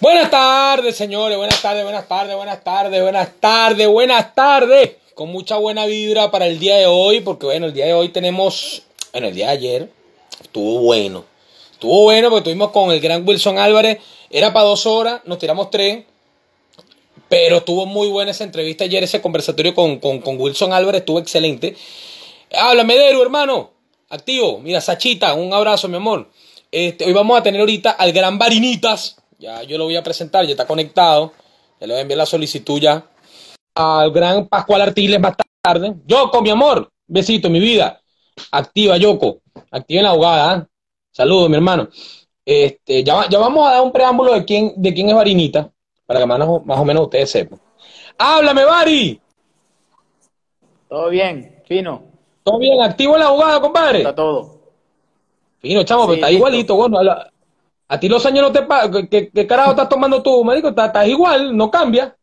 Buenas tardes, señores. Buenas tardes, buenas tardes, buenas tardes, buenas tardes, buenas tardes. Con mucha buena vibra para el día de hoy, porque bueno, el día de hoy tenemos, bueno, el día de ayer estuvo bueno. Estuvo bueno porque estuvimos con el gran Wilson Álvarez. Era para 2 horas, nos tiramos 3. Pero estuvo muy buena esa entrevista ayer, ese conversatorio con Wilson Álvarez, estuvo excelente. Háblame de Eru, hermano. Activo. Mira, Sachita, un abrazo, mi amor. Hoy vamos a tener ahorita al gran Varinitas. Ya yo lo voy a presentar, ya está conectado. Ya le voy a enviar la solicitud ya. Al gran Pascual Artiles más tarde. Yoko, mi amor. Besito, mi vida. Activa, Yoko. Activa en la abogada. ¿Eh? Saludos, mi hermano. Ya vamos a dar un preámbulo de quién es Varinita, para que más o menos ustedes sepan. ¡Háblame, Vari! Todo bien, fino. ¿Todo bien? ¿Activo en la abogada, ¿Cómo compadre? está todo? Fino, chamo, pero Sí, está listo. igualito. Bueno, a ti los años no te pagan. ¿Qué carajo estás tomando tú, marico? Estás igual, no cambia.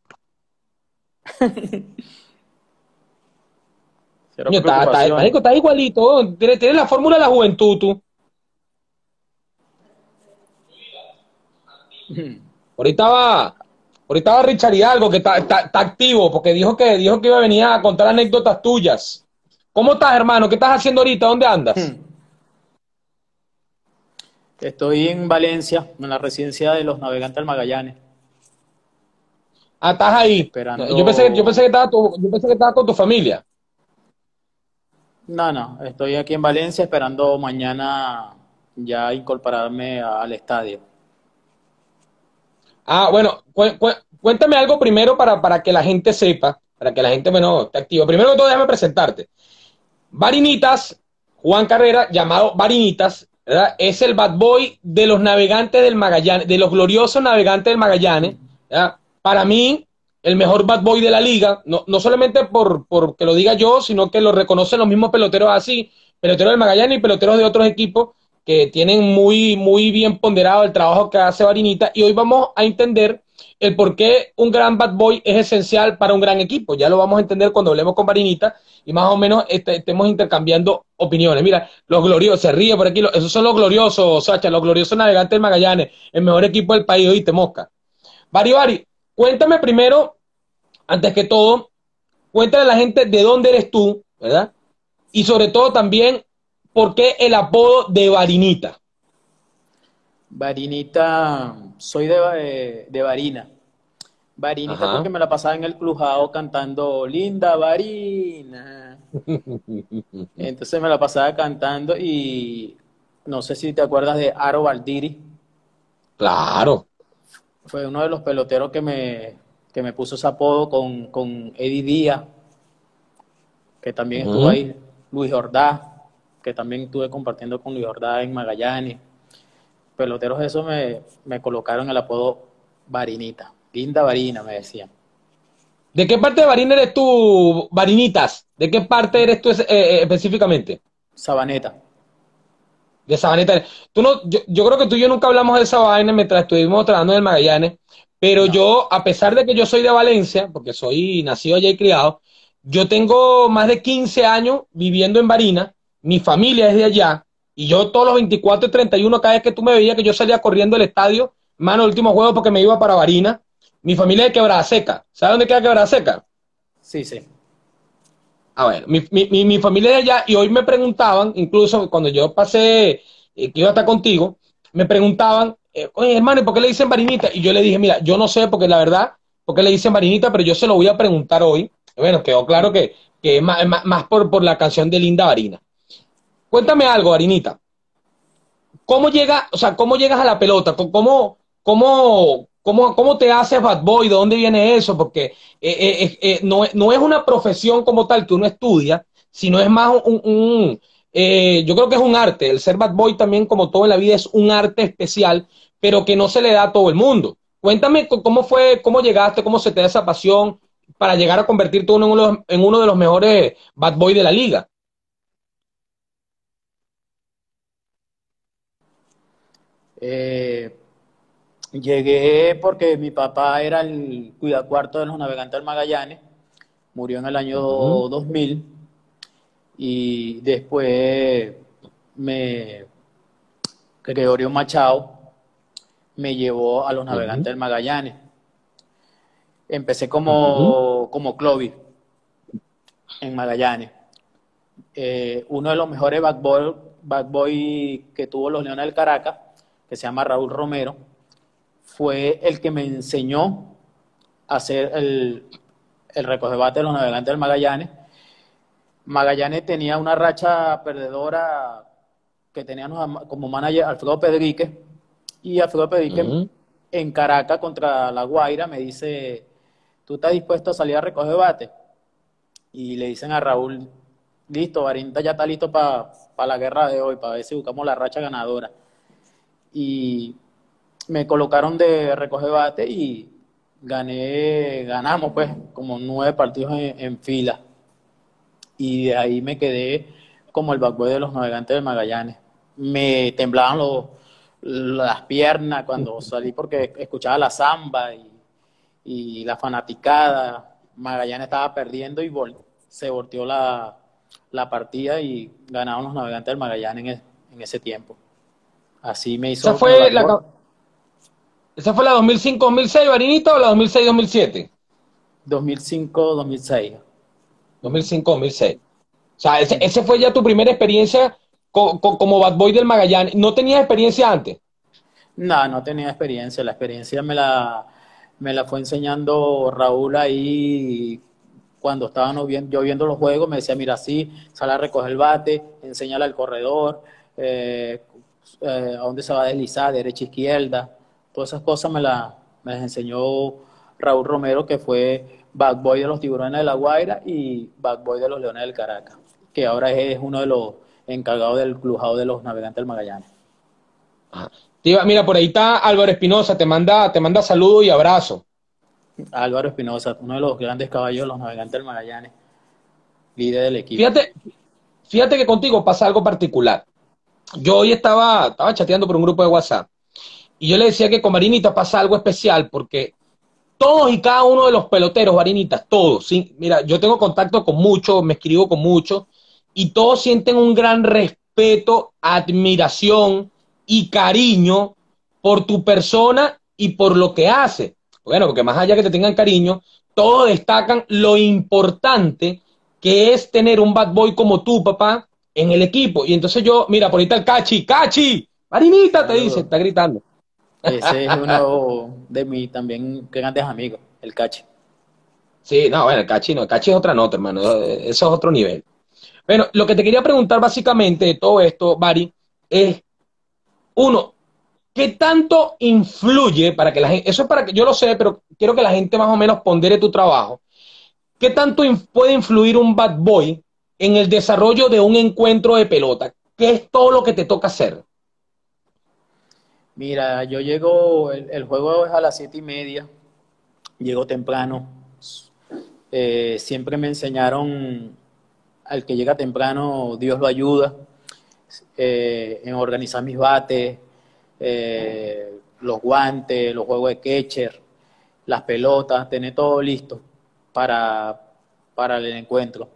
Cero Coño, preocupaciones. marico, estás igualito. Tienes la fórmula de la juventud, tú. Ahorita va, ahorita va Richard Hidalgo, que está activo, porque dijo que iba a venir a contar anécdotas tuyas. ¿Cómo estás, hermano? ¿Qué estás haciendo ahorita? ¿Dónde andas? Estoy en Valencia, en la residencia de los navegantes del Magallanes, Ah, estás ahí. No, yo pensé esperando... que estabas con tu familia. No, estoy aquí en Valencia esperando mañana ya incorporarme al estadio. Ah, bueno, cuéntame algo primero para que la gente sepa, para que la gente, bueno, esté activa. Primero que todo, déjame presentarte. Varinitas, Juan Carrera, llamado Varinitas, ¿verdad? Es el bad boy de los navegantes del Magallanes, de los gloriosos navegantes del Magallanes, ¿verdad? Para mí, el mejor bad boy de la liga, no solamente por que lo diga yo, sino que lo reconocen los mismos peloteros así, peloteros del Magallanes y peloteros de otros equipos que tienen muy, muy bien ponderado el trabajo que hace Varinita. Y hoy vamos a entender el por qué un gran bad boy es esencial para un gran equipo. Ya lo vamos a entender cuando hablemos con Varinita y más o menos estemos intercambiando opiniones. Mira, los gloriosos, se ríe por aquí, esos son los gloriosos, Sacha, los gloriosos navegantes del Magallanes, el mejor equipo del país, oíste, mosca. Vari, cuéntame primero, antes que todo, cuéntale a la gente de dónde eres tú, ¿verdad? Y sobre todo también, ¿por qué el apodo de Varinita? Varinita, soy de Varina. Varinita Ajá. porque me la pasaba en el Clujao cantando Linda Varina. Entonces me la pasaba cantando y no sé si te acuerdas de Aro Valdiri. Claro. Fue uno de los peloteros que me puso ese apodo con Eddie Díaz, que también estuvo Ujú. ahí. Luis Jordá, que también estuve compartiendo con Luis Jordá en Magallanes. Peloteros esos me colocaron el apodo Varinita. Linda Varina, me decían. ¿De qué parte de Varina eres tú, Varinitas? ¿De qué parte eres tú específicamente? Sabaneta. De Sabaneta. Yo creo que tú y yo nunca hablamos de esa vaina mientras estuvimos trabajando en el Magallanes, pero No. yo, a pesar de que yo soy de Valencia, porque soy nacido allá y criado, yo tengo más de 15 años viviendo en Varina, mi familia es de allá, y yo todos los 24 y 31, cada vez que tú me veías que yo salía corriendo del estadio, mano, el último juego porque me iba para Varina, mi familia es de Quebrada Seca. ¿Sabes dónde queda Quebrada Seca? Sí, sí. A ver, mi familia de allá, y hoy me preguntaban, incluso cuando yo pasé, que iba a estar contigo, me preguntaban, oye, hermano, ¿y por qué le dicen Varinita? Y yo le dije, mira, yo no sé, porque la verdad, por qué le dicen Varinita, pero yo se lo voy a preguntar hoy. Bueno, quedó claro que es más por la canción de Linda Varina. Cuéntame algo, Varinita. ¿Cómo llegas a la pelota? ¿Cómo te haces bad boy? ¿De dónde viene eso? Porque no es una profesión como tal que uno estudia, sino es más yo creo que es un arte. El ser bad boy también, como todo en la vida, es un arte especial, pero que no se le da a todo el mundo. Cuéntame cómo fue, cómo llegaste, cómo se te da esa pasión para llegar a convertirte en uno de los mejores bad boy de la liga. Eh, Llegué porque mi papá era el cuidacuarto de los navegantes del Magallanes. Murió en el año Ujú. 2000 y después me Gregorio Machado me llevó a los Navegantes Ujú, del Magallanes. Empecé ujú, como Clovis en Magallanes. Uno de los mejores back boy que tuvo los Leones del Caracas, que se llama Raúl Romero, fue el que me enseñó a hacer el recogebate de los Navegantes del Magallanes. Magallanes tenía una racha perdedora que teníamos como manager Alfredo Pedríquez, y Alfredo Pedríquez ujú. en Caracas contra La Guaira me dice, ¿tú estás dispuesto a salir a recoger bate? Y le dicen a Raúl, listo, Barinta ya está listo para la guerra de hoy, para ver si buscamos la racha ganadora. Y me colocaron de recoger bate y ganamos pues como 9 partidos en fila. Y de ahí me quedé como el backboy de los Navegantes de Magallanes. Me temblaban las piernas cuando salí porque escuchaba la samba y la fanaticada. Magallanes estaba perdiendo y se volteó la partida y ganaron los Navegantes del Magallanes en ese tiempo. Así me Esa hizo con el fue backboard. esa fue la 2005-2006, Varinita, o la 2006-2007. 2005-2006. 2005-2006. O sea, ese fue ya tu primera experiencia como bad boy del Magallanes. ¿No tenías experiencia antes? No, no tenía experiencia. La experiencia me la fue enseñando Raúl ahí cuando estábamos yo viendo los juegos. Me decía, mira, sí, sale a recoger el bate, enséñale al corredor, eh, a dónde se va a deslizar, derecha, izquierda. Todas esas cosas me las enseñó Raúl Romero, que fue back boy de los Tiburones de La Guaira y back boy de los Leones del Caracas, que ahora es uno de los encargados del clubhouse de los Navegantes del Magallanes. Ajá. Mira, por ahí está Álvaro Espinosa, te manda saludos y abrazos. Álvaro Espinosa, uno de los grandes caballos de los Navegantes del Magallanes, líder del equipo. Fíjate, fíjate que contigo pasa algo particular. Yo hoy estaba chateando por un grupo de WhatsApp y yo le decía que con Marinita pasa algo especial porque todos y cada uno de los peloteros, Varinitas, todos, ¿sí? Mira, yo tengo contacto con muchos, me escribo con muchos, y todos sienten un gran respeto, admiración y cariño por tu persona y por lo que hace. Bueno, porque más allá que te tengan cariño, todos destacan lo importante que es tener un bad boy como tú, papá, en el equipo. Y entonces yo, mira, por ahí está el Cachi, Cachi, Marinita, te dice, Saludos. está gritando. Ese es uno de mis también grandes amigos, el Cachi. Sí, no, bueno, el Cachi es otra nota, hermano, eso es otro nivel. Bueno, lo que te quería preguntar básicamente de todo esto, Bari, es, uno, ¿qué tanto influye para que la gente, eso es para que yo lo sé, pero quiero que la gente más o menos pondere tu trabajo, ¿qué tanto puede influir un bad boy en el desarrollo de un encuentro de pelota? ¿Qué es todo lo que te toca hacer? Mira, yo llego, el juego es a las 7:30, llego temprano. Siempre me enseñaron, al que llega temprano, Dios lo ayuda, en organizar mis bates, los guantes, los juegos de catcher, las pelotas, tener todo listo para, para el encuentro.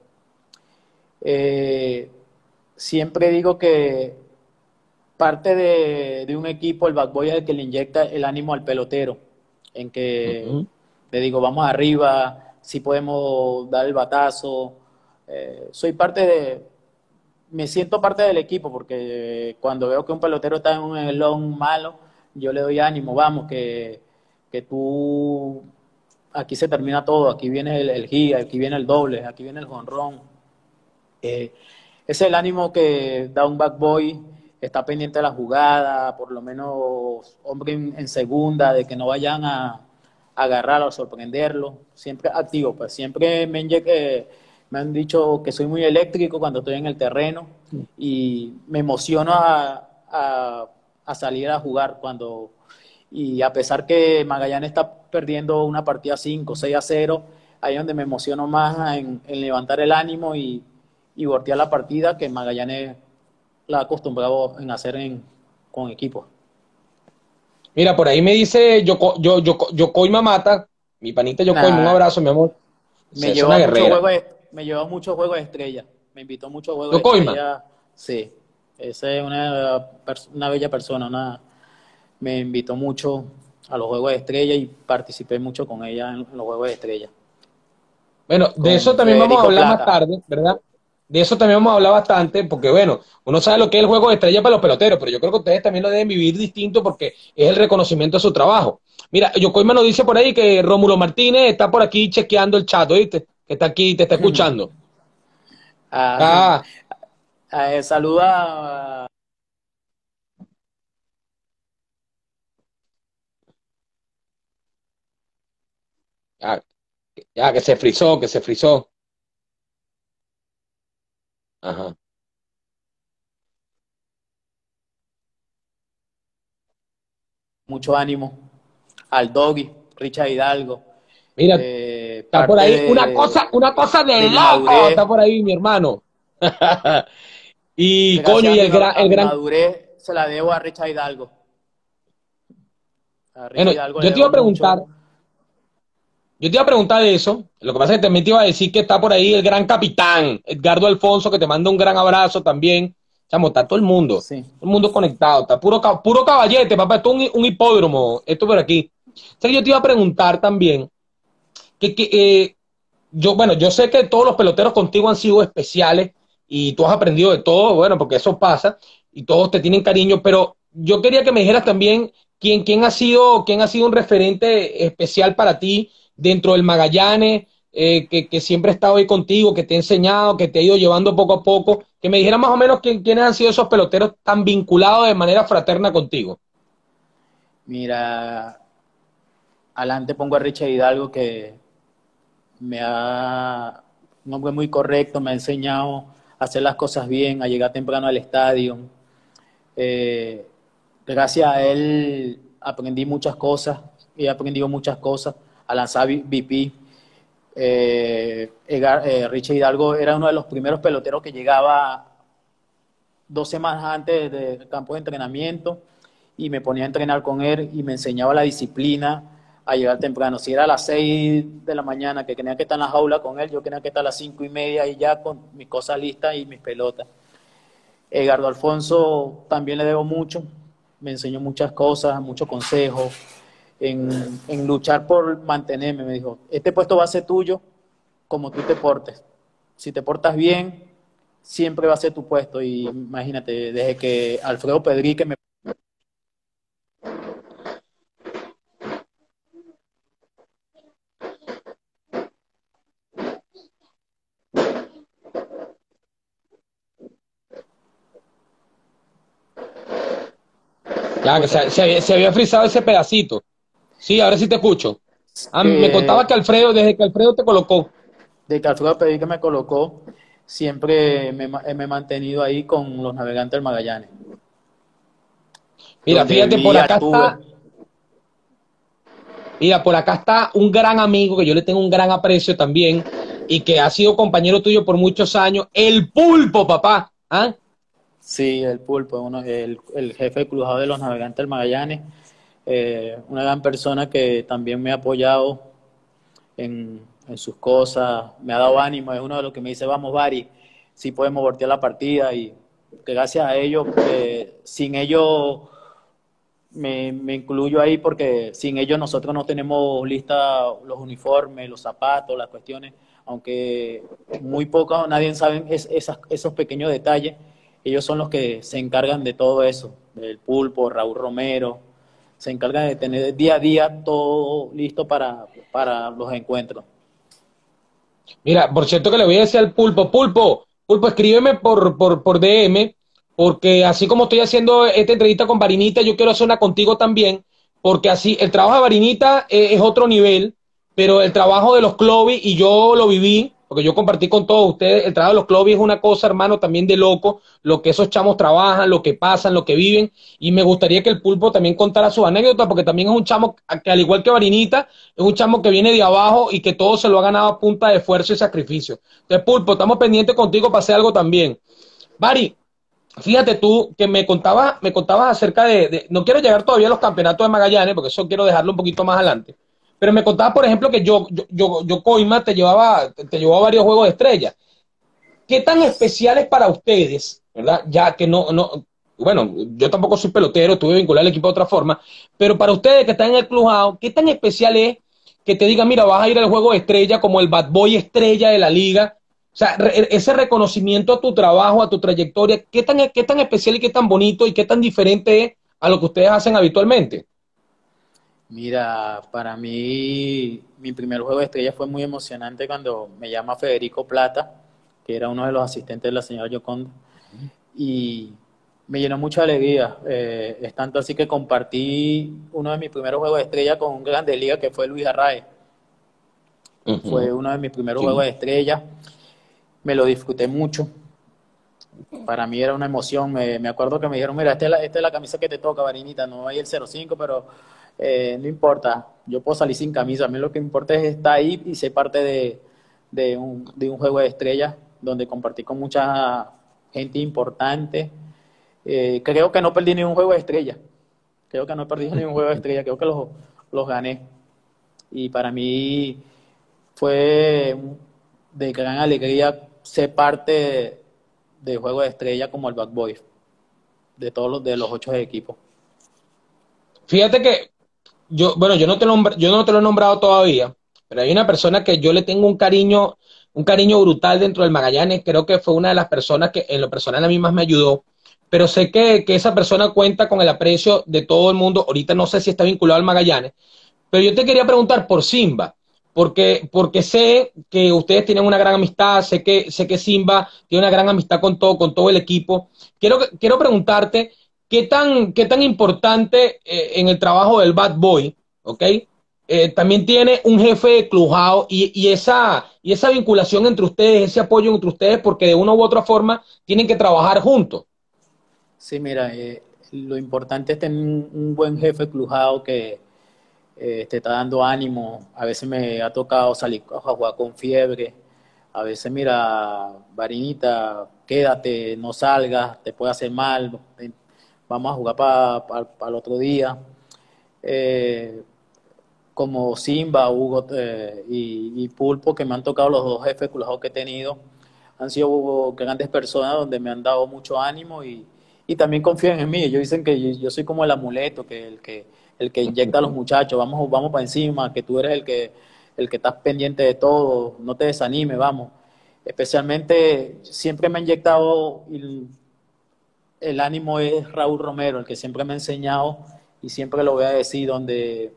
Eh, Siempre digo que parte de un equipo, el backboy es el que le inyecta el ánimo al pelotero, en Uh que -huh. le digo, vamos arriba, si podemos dar el batazo. Soy parte me siento parte del equipo, porque cuando veo que un pelotero está en un elón malo, yo le doy ánimo, vamos, que tú, aquí se termina todo, aquí viene el giga, aquí viene el doble, aquí viene el jonrón. Ese es el ánimo que da un back boy, está pendiente de la jugada, por lo menos hombre en segunda, de que no vayan a agarrarlo, a sorprenderlo, siempre activo, pues siempre me han dicho que soy muy eléctrico cuando estoy en el terreno y me emociono a salir a jugar y a pesar que Magallanes está perdiendo una partida 5-6-0, ahí es donde me emociono más en levantar el ánimo y voltear la partida que Magallanes la ha acostumbrado en hacer con equipos. Mira, por ahí me dice Yokoi Mamata, mi panita Yokoi, un Nada, abrazo, mi amor. me Es llevó una a muchos guerrera. juegos, me llevó a muchos juegos de estrella. Me invitó a muchos juegos de Yokoima. estrella. Sí, esa es una bella persona, me invitó mucho a los Juegos de Estrella y participé mucho con ella en los Juegos de Estrella, Bueno, de eso con también vamos a Federico hablar más Plata. tarde, ¿verdad? De eso también vamos a hablar bastante, porque bueno, uno sabe lo que es el juego de estrella para los peloteros, pero yo creo que ustedes también lo deben vivir distinto porque es el reconocimiento de su trabajo. Mira, Yocoima nos dice por ahí que Rómulo Martínez está por aquí chequeando el chat, ¿oíste? Que está aquí, te está escuchando. Ah, Ah, saluda. ya, ya, que se frizó, que se frizó. Ajá. Mucho ánimo al Doggy, Richard Hidalgo, Mira, está por parte ahí una cosa de de mi loco, está madurez. por ahí mi hermano. Y coño, Gracias y a el mi gran, madurez se la debo a Richard Hidalgo. A bueno, Richard Hidalgo le yo te iba debo a preguntar, mucho. yo te iba a preguntar de eso. Lo que pasa es que también te iba a decir que está por ahí el gran capitán, Edgardo Alfonso, que te manda un gran abrazo también. Chamo, está Sí. todo el mundo conectado, está puro caballete, papá, esto es un hipódromo, esto por aquí. O sea, que yo te iba a preguntar también, que bueno, yo sé que todos los peloteros contigo han sido especiales y tú has aprendido de todo, bueno, porque eso pasa y todos te tienen cariño, pero yo quería que me dijeras también quién ha sido un referente especial para ti dentro del Magallanes, que siempre ha estado ahí contigo, que te ha enseñado, que te ha ido llevando poco a poco, que me dijeras más o menos quiénes han sido esos peloteros tan vinculados de manera fraterna contigo. Mira, adelante pongo a Richard Hidalgo que me ha, un hombre muy correcto, me ha enseñado a hacer las cosas bien, a llegar temprano al estadio. Eh, Gracias a él aprendí muchas cosas, he aprendido muchas cosas, a lanzar VP. Richard Hidalgo era uno de los primeros peloteros que llegaba 2 semanas antes del campo de entrenamiento y me ponía a entrenar con él y me enseñaba la disciplina a llegar temprano. Si era a las 6 de la mañana que tenía que estar en la jaula con él, yo tenía que estar a las 5:30 y ya con mis cosas listas y mis pelotas. Edgardo Alfonso también le debo mucho, me enseñó muchas cosas, muchos consejos, en luchar por mantenerme. Me dijo, este puesto va a ser tuyo como tú te portes. Si te portas bien, siempre va a ser tu puesto. Y imagínate, desde que Alfredo Pedrique me... ¿Me Ya, que escuchas? se había frizado ese pedacito. Sí, ahora sí te escucho. Ah, me contaba que Que Alfredo, desde que Alfredo te colocó. de que Alfredo Pedrique me colocó, siempre me he mantenido ahí con los navegantes del Magallanes, Mira, donde fíjate, por vi acá al Tuber. está, mira, por acá está un gran amigo que yo le tengo un gran aprecio también y que ha sido compañero tuyo por muchos años, el Pulpo, papá. ¿Ah? Sí, el Pulpo, el jefe cruzado de los navegantes del Magallanes, una gran persona que también me ha apoyado en sus cosas, me ha dado ánimo, es uno de los que me dice, vamos, Bari, sí podemos voltear la partida y que gracias a ellos, sin ellos me incluyo ahí porque sin ellos nosotros no tenemos lista los uniformes, los zapatos, las cuestiones, aunque muy poco, nadie sabe esos pequeños detalles, ellos son los que se encargan de todo eso, del Pulpo, Raúl Romero, se encargan de tener día a día todo listo para los encuentros. Mira, por cierto que le voy a decir al Pulpo, escríbeme por DM, porque así como estoy haciendo esta entrevista con Varinita, yo quiero hacer una contigo también, porque así el trabajo de Varinita es otro nivel, pero el trabajo de los Clovis, y yo lo viví, porque yo compartí con todos ustedes, el trabajo de los Clovis es una cosa, hermano, también de loco, lo que esos chamos trabajan, lo que pasan, lo que viven, y me gustaría que el Pulpo también contara sus anécdotas, porque también es un chamo que al igual que Varinita, es un chamo que viene de abajo y que todo se lo ha ganado a punta de esfuerzo y sacrificio. Entonces, Pulpo, estamos pendientes contigo para hacer algo también. Bari, fíjate tú que me contabas acerca no quiero llegar todavía a los campeonatos de Magallanes, porque eso quiero dejarlo un poquito más adelante, pero me contabas, por ejemplo, que yo Coima te llevaba a varios juegos de estrella. ¿Qué tan especial es para ustedes, verdad? Ya que bueno, yo tampoco soy pelotero, estuve vinculado al equipo de otra forma, pero para ustedes que están en el clubhouse, ¿qué tan especial es que te digan, mira, vas a ir al juego de estrella como el bad boy estrella de la liga? O sea, ese reconocimiento a tu trabajo, a tu trayectoria, qué tan especial y qué tan bonito y qué tan diferente es a lo que ustedes hacen habitualmente? Mira, para mí mi primer juego de estrella fue muy emocionante cuando me llama Federico Plata, que era uno de los asistentes de la señora Yoconda, y me llenó mucha alegría. Es tanto así que compartí uno de mis primeros juegos de estrella con un grande liga que fue Luis Arraez. Fue Ujú. uno de mis primeros juegos Sí. de estrella. Me lo disfruté mucho. Para mí era una emoción. Me acuerdo que me dijeron, mira, esta es la camisa que te toca, Varinita. No hay el 05, pero no importa. Yo puedo salir sin camisa. A mí lo que importa es estar ahí y ser parte de un juego de estrellas donde compartí con mucha gente importante. Creo que no perdí ni un juego de estrella. Creo que no he perdido ni un juego de estrella. Creo que los gané. Y para mí fue de gran alegría ser parte de Juego de Estrella como el Bad Boy, de los 8 equipos. Fíjate que bueno, yo no te lo he nombrado todavía, pero hay una persona que yo le tengo un cariño brutal dentro del Magallanes. Creo que fue una de las personas que en lo personal a mí más me ayudó. Pero sé que esa persona cuenta con el aprecio de todo el mundo. Ahorita no sé si está vinculado al Magallanes, pero yo te quería preguntar por Simba, porque sé que ustedes tienen una gran amistad, sé que Simba tiene una gran amistad con todo el equipo. Quiero preguntarte qué tan importante en el trabajo del Bad Boy, ¿ok? También tiene un jefe de clubhouse y esa vinculación entre ustedes, ese apoyo entre ustedes, porque de una u otra forma tienen que trabajar juntos. Sí, mira, lo importante es tener un buen jefe crujado que te está dando ánimo. A veces me ha tocado salir a jugar con fiebre. A veces, mira, Varinita, quédate, no salgas, te puede hacer mal. Vamos a jugar para el otro día. Eh, Como Simba, Hugo y Pulpo, que me han tocado los dos jefes culados que he tenido, han sido grandes personas donde me han dado mucho ánimo y también confían en mí. Ellos dicen que yo soy como el amuleto, el que inyecta a los muchachos, vamos para encima, que tú eres el que estás pendiente de todo, no te desanimes, vamos. Especialmente siempre me ha inyectado el ánimo es Raúl Romero, el que siempre me ha enseñado y siempre lo voy a decir, donde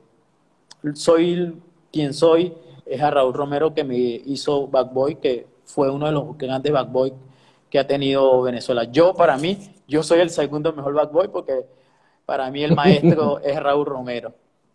soy quien soy, es a Raúl Romero que me hizo Backboy, que fue uno de los grandes Backboy que ha tenido Venezuela. Para mí, yo soy el segundo mejor Backboy porque para mí el maestro es Raúl Romero.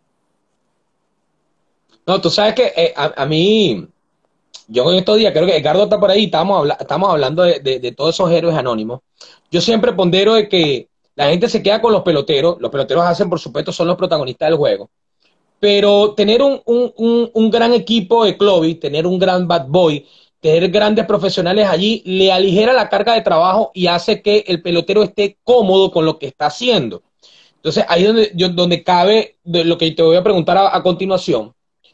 No, tú sabes que a mí, yo en estos días, creo que Edgardo está por ahí, estamos hablando de todos esos héroes anónimos. Yo siempre pondero de que la gente se queda con los peloteros hacen, por supuesto, son los protagonistas del juego, pero tener un gran equipo de Clovis, tener un gran bad boy, tener grandes profesionales allí, le aligera la carga de trabajo y hace que el pelotero esté cómodo con lo que está haciendo. Entonces, ahí es donde cabe lo que te voy a preguntar a continuación.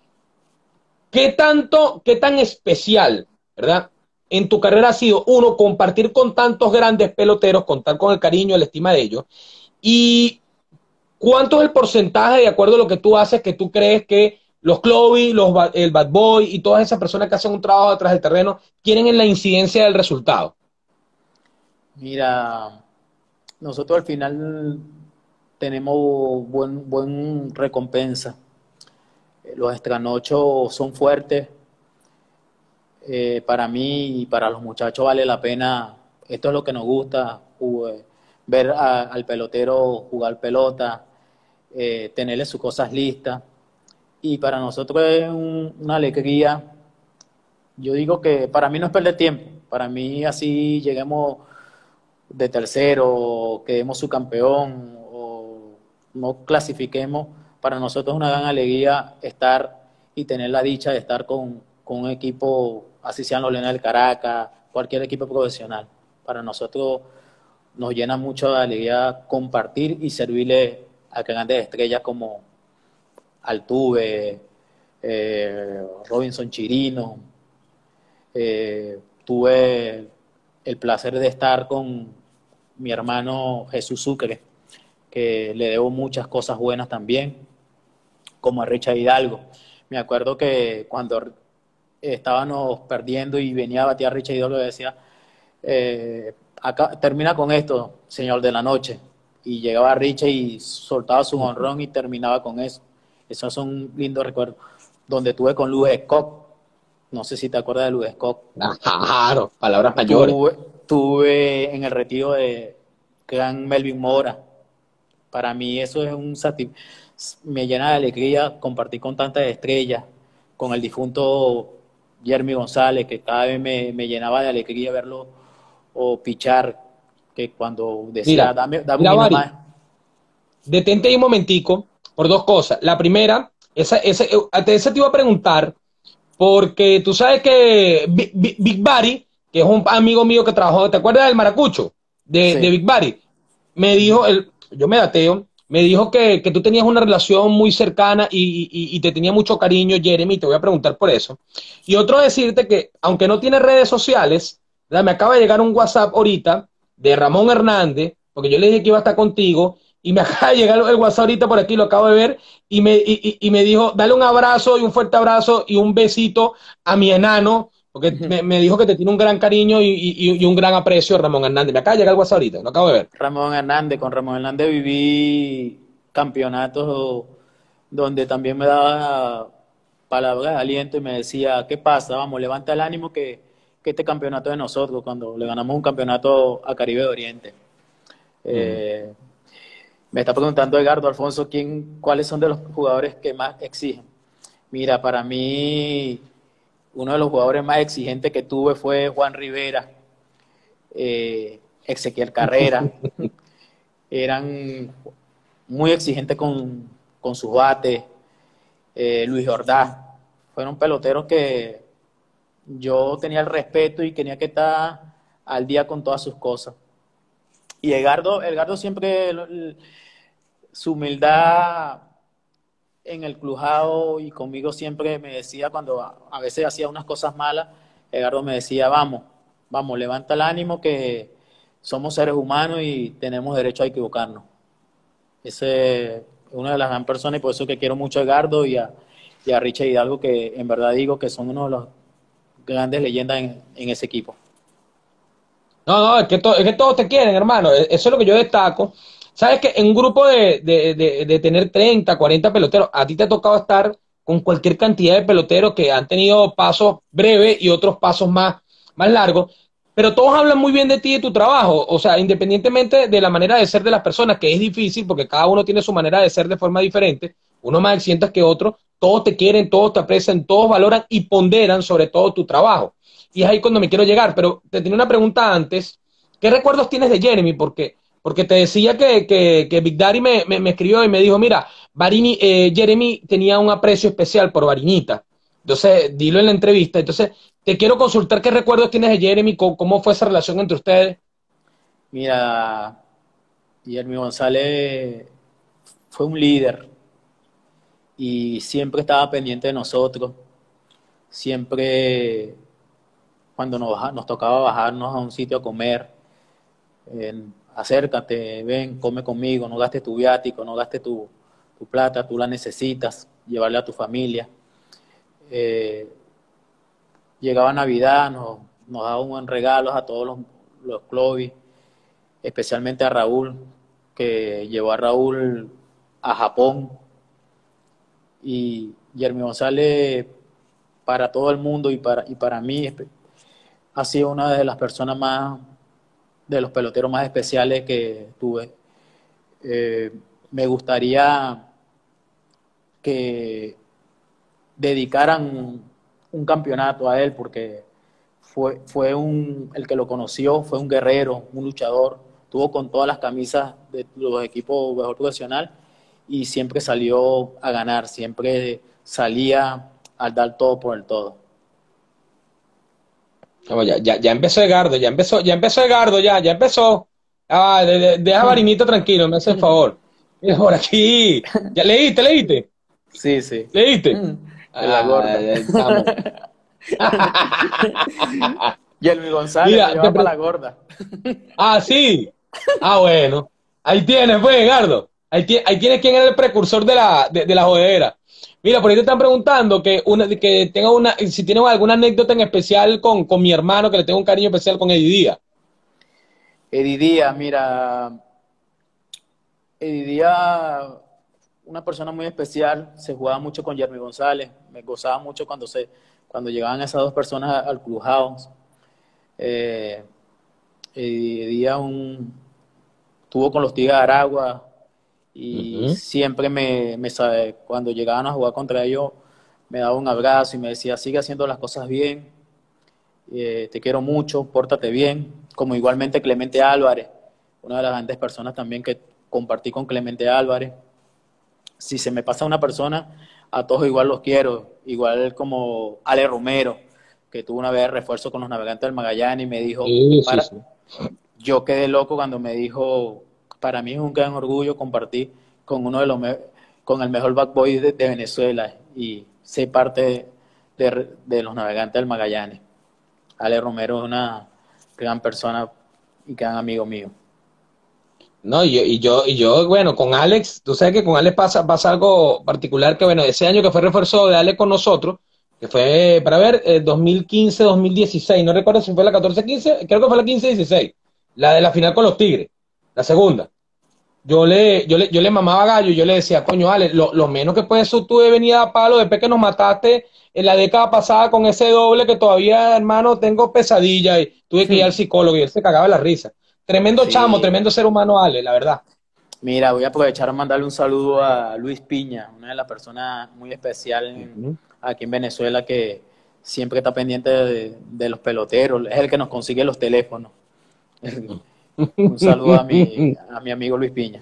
Qué tan especial, ¿verdad? En tu carrera ha sido, uno, compartir con tantos grandes peloteros, contar con el cariño, la estima de ellos, y cuánto es el porcentaje, de acuerdo a lo que tú haces, que tú crees que los Clovy, el Bad Boy y todas esas personas que hacen un trabajo detrás del terreno quieren en la incidencia del resultado? Mira, nosotros al final tenemos buen recompensa. Los estranochos son fuertes. Para mí y para los muchachos vale la pena. Esto es lo que nos gusta, ver al pelotero jugar pelota, tenerle sus cosas listas. Y para nosotros es una alegría. Yo digo que para mí no es perder tiempo. Para mí así lleguemos de tercero, quedemos subcampeón o no clasifiquemos. Para nosotros es una gran alegría estar y tener la dicha de estar con un equipo, así sean los Leones del Caracas, cualquier equipo profesional. Para nosotros nos llena mucho de alegría compartir y servirle a grandes estrellas como Altuve, Robinson Chirino. Tuve el placer de estar mi hermano Jesús Sucre, que le debo muchas cosas buenas también, como a Richard Hidalgo. Me acuerdo que cuando estábamos perdiendo y venía a batear Richard Hidalgo, le decía, acá, termina con esto, señor de la noche. Y llegaba Richard y soltaba su jonrón y terminaba con eso. Esos son lindos recuerdos. Donde tuve con Luis Scott, no sé si te acuerdas de Luis Scott. Claro, palabras mayores. Tuve en el retiro de gran Melvin Mora. Para mí eso es me llena de alegría compartir con tantas estrellas, con el difunto Jeremy González, que cada vez me llenaba de alegría verlo o pichar, que cuando decía, Mira, dame un mira, minuto Bari, más. detente ahí un momentico por dos cosas. La primera, esa te iba a preguntar, porque tú sabes que Big Bari, que es un amigo mío que trabajó, ¿te acuerdas del Maracucho? De Sí, Big Bari. Me dijo, yo me dateo, me dijo que tú tenías una relación muy cercana y te tenía mucho cariño, Jeremy, te voy a preguntar por eso. Y otro decirte que, aunque no tiene redes sociales, ¿verdad? Me acaba de llegar un WhatsApp ahorita de Ramón Hernández, porque yo le dije que iba a estar contigo, y me acaba de llegar el WhatsApp ahorita por aquí, lo acabo de ver, y me dijo, dale un abrazo y un fuerte abrazo y un besito a mi enano, porque me dijo que te tiene un gran cariño y un gran aprecio, Ramón Hernández. Me acaba de llegar el WhatsApp ahorita, lo acabo de ver. Ramón Hernández, con Ramón Hernández viví campeonatos donde también me daba palabras de aliento y me decía, ¿qué pasa? Vamos, levanta el ánimo que este campeonato es de nosotros, cuando le ganamos un campeonato a Caribe de Oriente. Mm. Eh, Me está preguntando Edgardo Alfonso, ¿cuáles son de los jugadores que más exigen? Mira, para mí, uno de los jugadores más exigentes que tuve fue Juan Rivera, Ezequiel Carrera. Eran muy exigentes con sus bates. Luis Jordá. Fueron peloteros que yo tenía el respeto y tenía que estar al día con todas sus cosas. Y Edgardo siempre su humildad en el crujado y conmigo siempre me decía cuando a veces hacía unas cosas malas, Edgardo me decía, vamos, levanta el ánimo que somos seres humanos y tenemos derecho a equivocarnos. Ese es una de las gran personas y por eso que quiero mucho a Edgardo y a Richard Hidalgo, que en verdad digo que son uno de los grandes leyendas en ese equipo. No, no, es que todos te quieren, hermano. Eso es lo que yo destaco. Sabes que en un grupo de tener 30, 40 peloteros, a ti te ha tocado estar con cualquier cantidad de peloteros que han tenido pasos breves y otros pasos más largos, pero todos hablan muy bien de ti y de tu trabajo. O sea, independientemente de la manera de ser de las personas, que es difícil porque cada uno tiene su manera de ser de forma diferente, uno más exigente que otro, todos te quieren, todos te aprecian, todos valoran y ponderan sobre todo tu trabajo. Y es ahí cuando me quiero llegar, pero te tenía una pregunta antes. ¿Qué recuerdos tienes de Jeremy? Porque te decía que Big Daddy me escribió y me dijo, mira, Jeremy tenía un aprecio especial por Varinita. Entonces, dilo en la entrevista. Entonces, te quiero consultar qué recuerdos tienes de Jeremy, cómo fue esa relación entre ustedes. Mira, Guillermo González fue un líder y siempre estaba pendiente de nosotros. Siempre cuando nos tocaba bajarnos a un sitio a comer, acércate, ven, come conmigo, no gastes tu viático, no gastes tu plata, tú la necesitas, llevarle a tu familia. Eh, Llegaba Navidad, nos daban regalos a todos los clubes, especialmente a Raúl, que llevó a Raúl a Japón. Y Jeremy González, para todo el mundo y para mí, ha sido una de las personas más, de los peloteros más especiales que tuve. Me gustaría que dedicaran un campeonato a él porque fue el que lo conoció, fue un guerrero, un luchador, tuvo con todas las camisas de los equipos mejor profesional y siempre salió a ganar, siempre salía a dar todo por el todo. No, ya empezó Edgardo, ya empezó Edgardo, ya empezó. Ah, deja a Varinita tranquilo, me hace el favor. Mira, por aquí. Ya leíste. Sí, sí. ¿Leíste? De la Ah, gorda. estamos. Y el González me Mira, llevaba para la gorda. ah, sí. Ah, bueno. Ahí tienes, pues, Edgardo. Ahí tienes quién era el precursor de la jodedera. Mira, por ahí te están preguntando que tenga si tienen alguna anécdota en especial con mi hermano, que le tengo un cariño especial con Eddie Díaz. Eddie Díaz, mira, Eddie Díaz, una persona muy especial, se jugaba mucho con Jeremy González, me gozaba mucho cuando llegaban esas dos personas al Clubhouse. Eh, Eddie Díaz tuvo con los Tigres de Aragua y Ujú. siempre sabe, cuando llegaban a jugar contra ellos, me daba un abrazo y me decía, sigue haciendo las cosas bien, te quiero mucho, pórtate bien, como igualmente Clemente Álvarez, una de las grandes personas también que compartí con Clemente Álvarez. Si se me pasa una persona, a todos igual los quiero, igual como Ale Romero, que tuvo una vez de refuerzo con los Navegantes del Magallanes y me dijo, Sí, sí, sí. yo quedé loco cuando me dijo, para mí es un gran orgullo compartir con con el mejor back boy de Venezuela y ser parte de los Navegantes del Magallanes. Ale Romero es una gran persona y gran amigo mío. No, bueno, con Alex, tú sabes que con Alex pasa algo particular que, bueno, ese año que fue refuerzo de Alex con nosotros, que fue, para ver, 2015, 2016, no recuerdo si fue la 14-15, creo que fue la 15-16, la de la final con los Tigres, la segunda. Yo le mamaba gallo y yo le decía, coño, Alex, lo menos que puedes tú de venir a palo después que nos mataste en la década pasada con ese doble que todavía, hermano, tengo pesadilla y tuve que ir al psicólogo y él se cagaba de la risa. Tremendo chamo, Sí, tremendo ser humano, Ale, la verdad. mira, voy a aprovechar a mandarle un saludo a Luis Piña, una de las personas muy especiales Ujú. aquí en Venezuela que siempre está pendiente de los peloteros, es el que nos consigue los teléfonos. Un saludo a a mi amigo Luis Piña.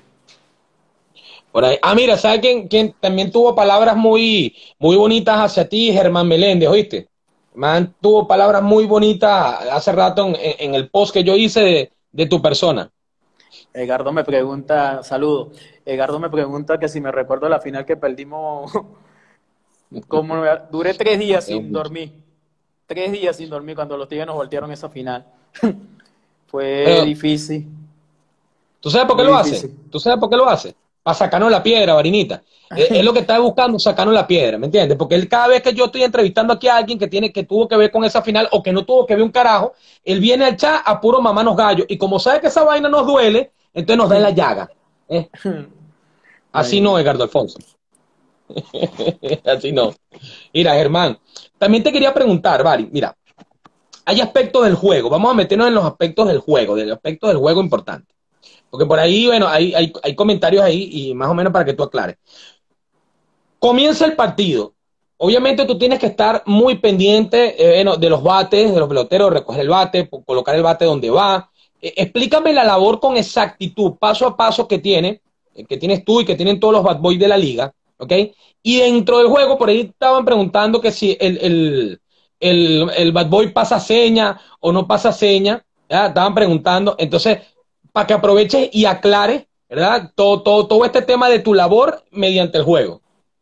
Por ahí. Ah, mira, ¿sabes quién también tuvo palabras muy bonitas hacia ti? Germán Meléndez, ¿oíste? Man tuvo palabras muy bonitas hace rato en el post que yo hice de tu persona. Edgardo me pregunta, saludo, Edgardo me pregunta que si me recuerdo la final que perdimos, duré 3 días Es un sin bicho. dormir, 3 días sin dormir cuando los Tigres nos voltearon esa final. Fue Pero, difícil, ¿tú sabes por qué muy lo hace? difícil. ¿Tú sabes por qué lo hace? Para sacarnos la piedra, Varinita. Es lo que está buscando, sacarnos la piedra, ¿me entiendes? Porque él, cada vez que yo estoy entrevistando aquí a alguien que tuvo que ver con esa final o que no tuvo que ver un carajo, él viene al chat a puro mamanos gallos. Y como sabe que esa vaina nos duele, entonces nos da en la llaga. ¿Eh? Así no, Imagínate. Edgardo Alfonso. Así no. Mira, Germán, también te quería preguntar, Vari, mira, hay aspectos del juego, vamos a meternos en los aspectos del aspecto del juego importante. Porque por ahí, bueno, hay comentarios ahí y más o menos para que tú aclares. Comienza el partido. Obviamente tú tienes que estar muy pendiente bueno, de los bates, de los peloteros, recoger el bate, colocar el bate donde va. Explícame la labor con exactitud, paso a paso que tienes tú y que tienen todos los bad boys de la liga, ¿ok? Y dentro del juego, por ahí estaban preguntando que si el bad boy pasa seña o no pasa seña, ¿ya? Estaban preguntando. Entonces, para que aproveches y aclares, ¿verdad? Todo este tema de tu labor mediante el juego.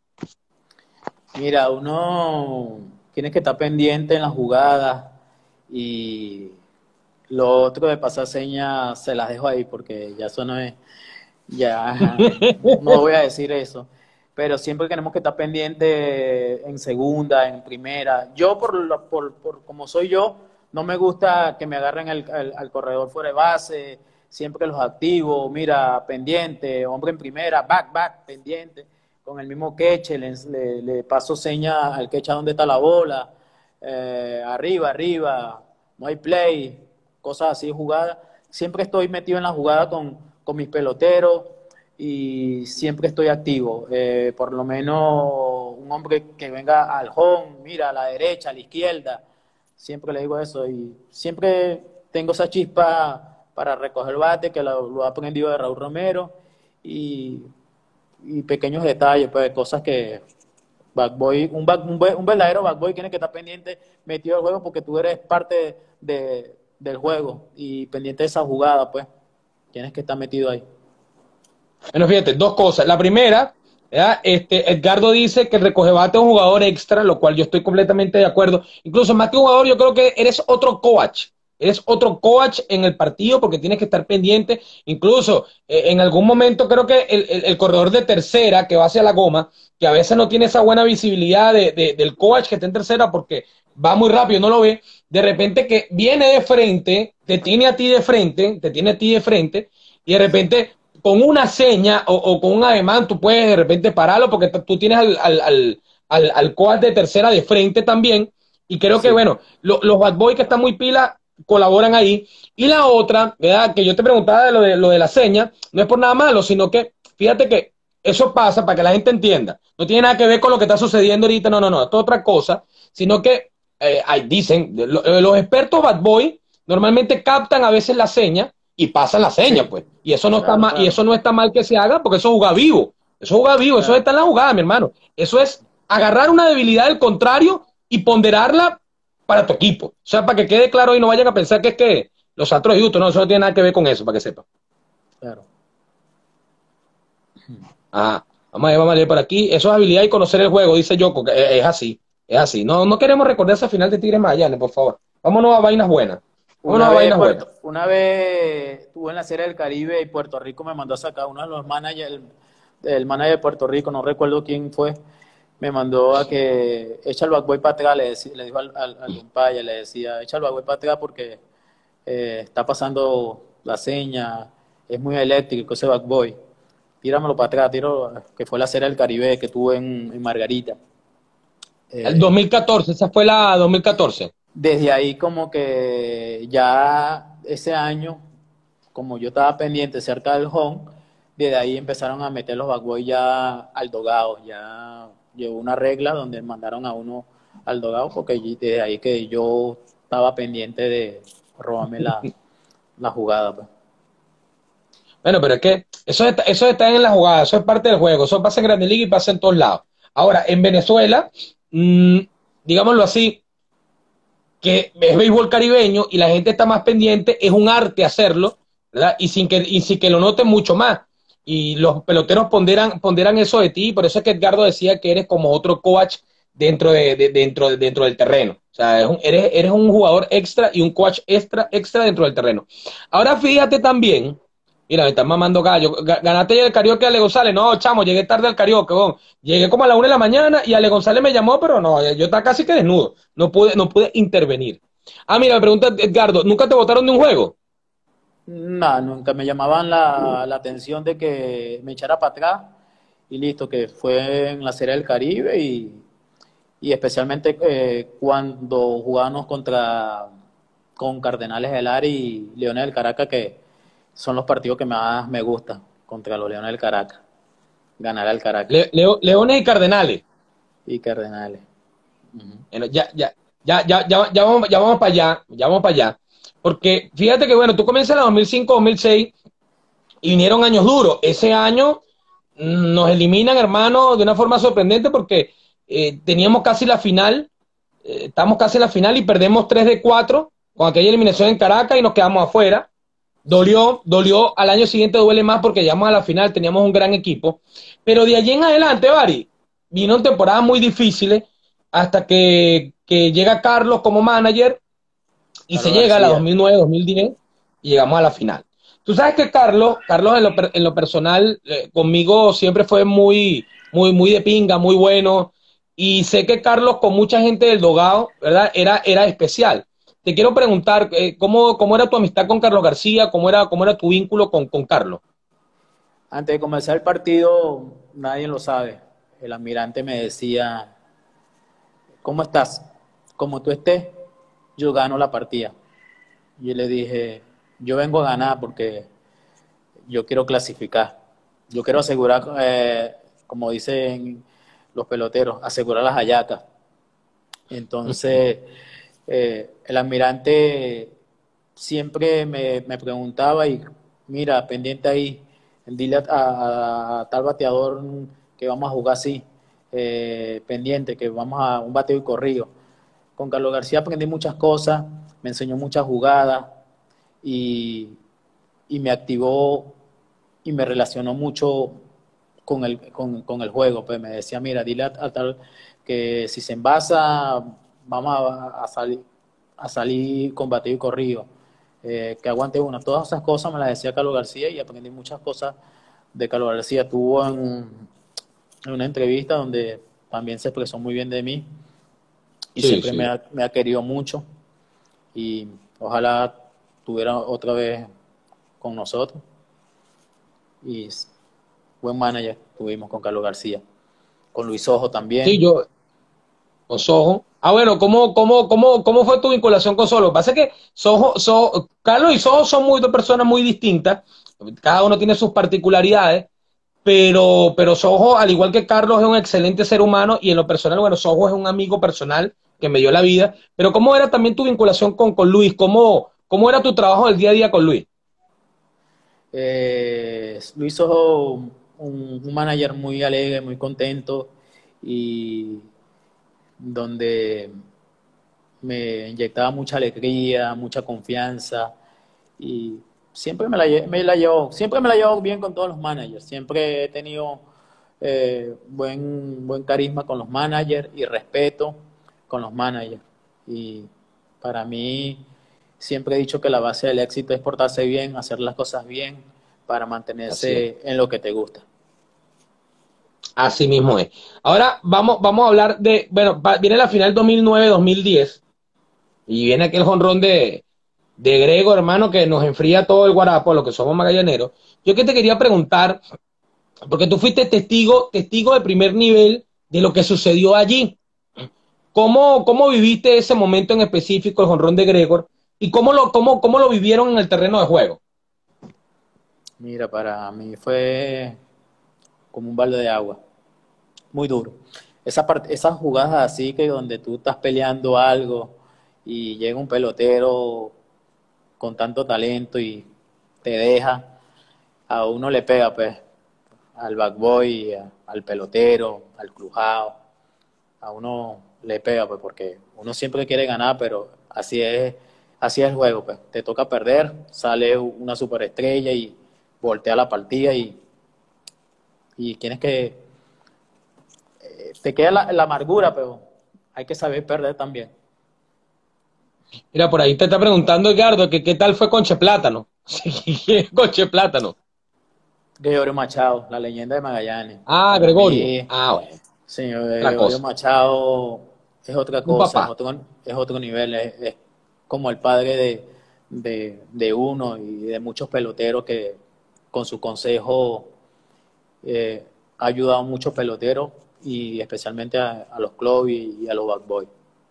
Mira, uno tiene que estar pendiente en las jugadas y lo otro de pasar señas se las dejo ahí porque ya eso no es, ya no voy a decir eso. Pero siempre tenemos que estar pendiente en segunda, en primera. Yo, por como soy yo, no me gusta que me agarren al corredor fuera de base, siempre los activo, mira, pendiente, hombre en primera, back, pendiente con el mismo queche, le paso seña al queche a dónde está la bola, arriba, no hay play, cosas así jugadas. Siempre estoy metido en la jugada con mis peloteros y siempre estoy activo. Por lo menos un hombre que venga al home, mira, a la derecha, a la izquierda, siempre le digo eso y siempre tengo esa chispa para recoger el bate que lo he aprendido de Raúl Romero y pequeños detalles, pues cosas que backboy, un verdadero backboy tiene que estar pendiente, metido al juego porque tú eres parte del juego y pendiente de esa jugada, pues tienes que estar metido ahí. Bueno, fíjate, dos cosas. La primera, ¿verdad? Edgardo dice que el recogebate es un jugador extra, lo cual yo estoy completamente de acuerdo. Incluso más que un jugador, yo creo que eres otro coach. eres otro coach en el partido porque tienes que estar pendiente. Incluso en algún momento creo que el corredor de tercera que va hacia la goma, que a veces no tiene esa buena visibilidad del coach que está en tercera porque va muy rápido, no lo ve, de repente que viene de frente, te tiene a ti de frente, te tiene a ti de frente, y de repente con una seña o con un ademán tú puedes de repente pararlo porque tú tienes al coach de tercera de frente también, y creo que, Sí, bueno, los bad boys que están muy pilas colaboran ahí. Y la otra, ¿verdad? Que yo te preguntaba de lo de la seña, no es por nada malo, sino que fíjate que eso pasa para que la gente entienda. No tiene nada que ver con lo que está sucediendo ahorita, no, no, no, esto es otra cosa, sino que dicen, los expertos bad boy normalmente captan a veces la seña y pasan la seña, sí, pues. Y eso no está claro, mal, y claro, eso no está mal que se haga porque eso es jugar vivo. Eso es jugar vivo, eso claro, está en la jugada, mi hermano. Eso es agarrar una debilidad del contrario y ponderarla para tu equipo. O sea, para que quede claro y no vayan a pensar que es que los Astros de Houston, no, eso no tiene nada que ver con eso, para que sepan. claro. Ajá. Vamos a leer por aquí. Eso es habilidad y conocer el juego, dice Yoko. Que es así, es así. No, no queremos recordar esa final de Tigres Magallanes, por favor. Vámonos a vainas buenas. Vámonos a vainas buenas. Una vez estuve en la Serie del Caribe y Puerto Rico me mandó a sacar uno de los managers, el manager de Puerto Rico, no recuerdo quién fue, me mandó a que echa el backboy para atrás, le dijo al umpire, le decía, echa el backboy para atrás porque está pasando la seña, es muy eléctrico ese backboy, tíramelo para atrás, que fue la Serie del Caribe que tuve en Margarita. El Eh, 2014, esa fue la 2014. Desde ahí como que ya ese año, como yo estaba pendiente cerca del home, desde ahí empezaron a meter los backboys ya al dogado. Ya llegó una regla donde mandaron a uno al dogado porque desde ahí que yo estaba pendiente de robarme la jugada, pues. Bueno, pero es que eso está en la jugada, eso es parte del juego, eso pasa en Grande Liga y pasa en todos lados. Ahora, en Venezuela, mmm, digámoslo así, que es béisbol caribeño y la gente está más pendiente, es un arte hacerlo, ¿verdad? Y sin que lo noten mucho más. Y los peloteros ponderan eso de ti, por eso es que Edgardo decía que eres como otro coach dentro del terreno. O sea, eres un jugador extra y un coach extra dentro del terreno. Ahora fíjate también, mira, me están mamando gallo. Ganaste ya el karaoke a Ale González. No, chamo, llegué tarde al karaoke. Bon. Llegué como a la 1 de la mañana y Ale González me llamó, pero no, yo estaba casi que desnudo. No pude intervenir. Ah, mira, me pregunta Edgardo, ¿nunca te votaron de un juego? Nada, nunca me llamaban la atención de que me echara para atrás y listo, que fue en la Serie del Caribe y especialmente cuando jugábamos con Cardenales del Ari y Leones del Caracas, que son los partidos que más me gustan contra los Leones del Caracas, ganar al Caracas Leones y Cardenales. y Cardenales. Ujú. Bueno, ya vamos para allá, ya vamos para allá. Porque fíjate que, bueno, tú comienzas en la 2005, 2006 y vinieron años duros. Ese año nos eliminan, hermano, de una forma sorprendente porque teníamos casi la final, estamos casi en la final y perdemos 3-4 con aquella eliminación en Caracas y nos quedamos afuera. Sí, Dolió, al año siguiente duele más porque llegamos a la final, teníamos un gran equipo. Pero de allí en adelante, Bari, vino temporadas muy difíciles hasta que llega Carlos como manager y se Carlos llega a la García. 2009-2010 y llegamos a la final. Tú sabes que Carlos en lo personal, conmigo siempre fue muy de pinga, muy bueno. Y sé que Carlos con mucha gente del Dogado, ¿verdad? Era especial. Te quiero preguntar, ¿cómo era tu amistad con Carlos García? ¿Cómo era tu vínculo con Carlos? Antes de comenzar el partido, nadie lo sabe. El almirante me decía, ¿cómo estás? Como tú estés, yo gano la partida. Y yo le dije, yo vengo a ganar porque yo quiero clasificar. Yo quiero asegurar, como dicen los peloteros, asegurar las hallacas. Entonces, el almirante siempre me preguntaba y mira, pendiente ahí, dile a tal bateador que vamos a jugar así, pendiente, que vamos a un bateo y corrido. Con Carlos García aprendí muchas cosas, me enseñó muchas jugadas y, y me activó y me relacionó mucho con el juego. Pues me decía, mira, dile a tal que si se envasa, vamos a salir. a salir combatido y corrido, que aguante uno. Todas esas cosas me las decía Carlos García y aprendí muchas cosas de Carlos García. Tuvo en una entrevista donde también se expresó muy bien de mí y Sí, siempre sí. me ha querido mucho y ojalá tuviera otra vez con nosotros. Y buen manager tuvimos con Carlos García, con Luis Ojo Sí, también. yo, con Sojo. Ah, bueno, ¿cómo fue tu vinculación con Sojo? Lo que pasa es que Carlos y Sojo son dos personas muy distintas. Cada uno tiene sus particularidades, pero Sojo, al igual que Carlos, es un excelente ser humano y en lo personal, bueno, Sojo es un amigo personal que me dio la vida. Pero ¿cómo era también tu vinculación con Luis? ¿Cómo era tu trabajo del día a día con Luis? Luis Ojo, un manager muy alegre, muy contento y donde me inyectaba mucha alegría, mucha confianza y siempre siempre me la llevo bien con todos los managers, siempre he tenido buen carisma con los managers y respeto con los managers. Y para mí siempre he dicho que la base del éxito es portarse bien, hacer las cosas bien para Así es. mantenerse en lo que te gusta. Así mismo es. Ahora vamos a hablar de, bueno, viene la final 2009-2010 y viene aquel jonrón de Grego, hermano, que nos enfría todo el guarapo, lo que somos magallaneros. Yo que te quería preguntar, porque tú fuiste testigo de primer nivel de lo que sucedió allí. ¿Cómo viviste ese momento en específico, el jonrón de Gregor? ¿Y cómo lo vivieron en el terreno de juego? Mira, para mí fue como un balde de agua, muy duro. Esas jugadas así que donde tú estás peleando algo y llega un pelotero con tanto talento y te deja, a uno le pega, pues, al backboy, al pelotero, al crujado, a uno le pega, pues, porque uno siempre quiere ganar, pero así es el juego, pues. Te toca perder, sale una superestrella y voltea la partida y tienes que, te queda la amargura, pero hay que saber perder también. Mira, por ahí te está preguntando Edgardo que qué tal fue Conche Plátano. Sí, Conche Plátano. Gregorio Machado, la leyenda de Magallanes. Ah, Para Gregorio. mí, Ah, bueno, señor otra Gregorio cosa. Machado es otra Un cosa, papá. es otro nivel, es como el padre de uno y de muchos peloteros que con su consejo ha ayudado a muchos peloteros y especialmente a los clubs y a los bad boys.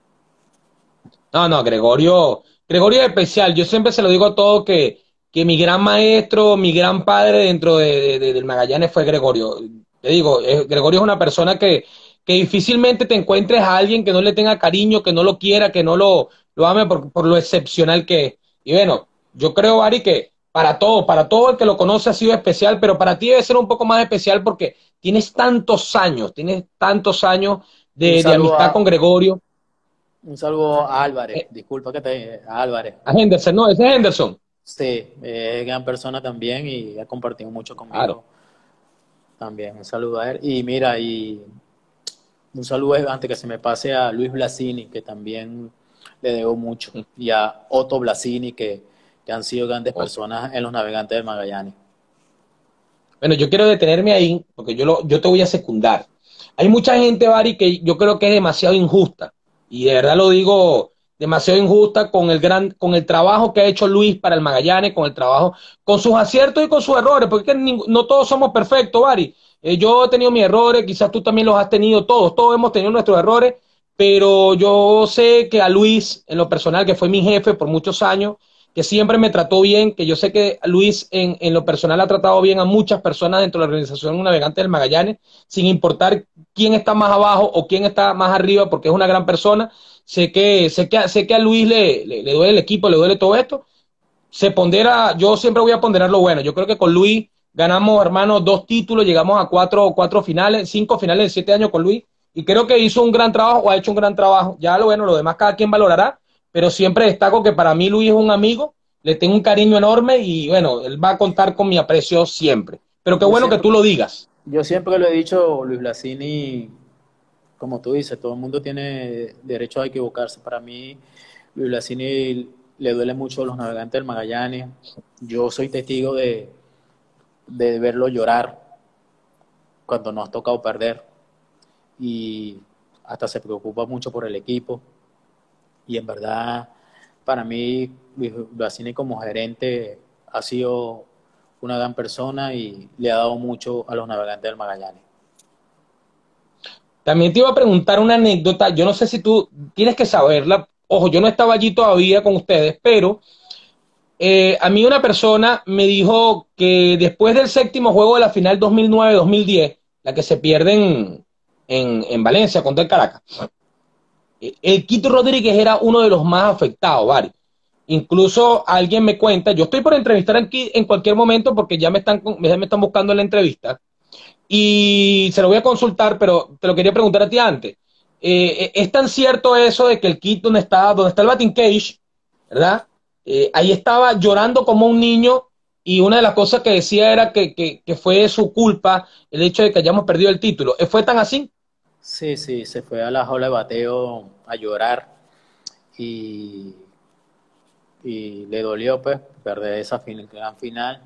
No, no, Gregorio es especial. Yo siempre se lo digo a todos que mi gran maestro, mi gran padre dentro del Magallanes fue Gregorio. Te digo, Gregorio es una persona que difícilmente te encuentres a alguien que no le tenga cariño, que no lo quiera, que no lo ame por lo excepcional que es. Y bueno, yo creo, Ari, que para todo el que lo conoce ha sido especial, pero para ti debe ser un poco más especial porque tienes tantos años Un de saludo amistad con a, Gregorio. un saludo a Álvarez, Eh, disculpa a Álvarez. A Henderson, no, ese es Henderson. Sí, es gran persona también y ha compartido mucho Claro. conmigo también. Un saludo a él. Y mira, y un saludo antes que se me pase a Luis Blasini, que también le debo mucho, y a Otto Blasini, que han sido grandes personas en los navegantes de Magallanes. Bueno, yo quiero detenerme ahí porque yo te voy a secundar. Hay mucha gente, Bari, que yo creo que es demasiado injusta. Y de verdad lo digo, demasiado injusta con el trabajo que ha hecho Luis para el Magallanes, con el trabajo, con sus aciertos y con sus errores, porque es que no todos somos perfectos, Bari. Yo he tenido mis errores, quizás tú también los has tenido, todos hemos tenido nuestros errores, pero yo sé que a Luis, en lo personal, que fue mi jefe por muchos años, que siempre me trató bien, que yo sé que Luis en lo personal ha tratado bien a muchas personas dentro de la organización Navegante del Magallanes, sin importar quién está más abajo o quién está más arriba, porque es una gran persona. Sé que a Luis le duele el equipo, le duele todo esto. Yo siempre voy a ponderar lo bueno. Yo creo que con Luis ganamos, hermano, 2 títulos, llegamos a cuatro finales, 5 finales en 7 años con Luis, y creo que hizo un gran trabajo o ha hecho un gran trabajo. Ya lo bueno, lo demás cada quien valorará, pero siempre destaco que para mí Luis es un amigo, le tengo un cariño enorme y bueno, él va a contar con mi aprecio siempre. Pero qué Yo bueno que siempre, tú lo digas. yo siempre lo he dicho, Luis Blasini, como tú dices, todo el mundo tiene derecho a equivocarse. Para mí, Blasini le duele mucho a los Navegantes del Magallanes. Yo soy testigo de verlo llorar cuando nos ha tocado perder y hasta se preocupa mucho por el equipo. Y en verdad, para mí, Blasini como gerente ha sido una gran persona y le ha dado mucho a los Navegantes del Magallanes. También te iba a preguntar una anécdota, yo no sé si tú tienes que saberla, ojo, yo no estaba allí todavía con ustedes, pero a mí una persona me dijo que después del séptimo juego de la final 2009-2010, la que se pierde en Valencia contra el Caracas, el Quito Rodríguez era uno de los más afectados, ¿vale? Incluso alguien me cuenta, yo estoy por entrevistar aquí en cualquier momento porque ya me están buscando en la entrevista y se lo voy a consultar, pero te lo quería preguntar a ti antes. ¿Es tan cierto eso de que el kit donde está el batting cage, ¿verdad? Ahí estaba llorando como un niño y una de las cosas que decía era que fue su culpa el hecho de que hayamos perdido el título. ¿Fue tan así? Sí, sí, se fue a la jaula de bateo a llorar y, y le dolió pues perder esa gran final,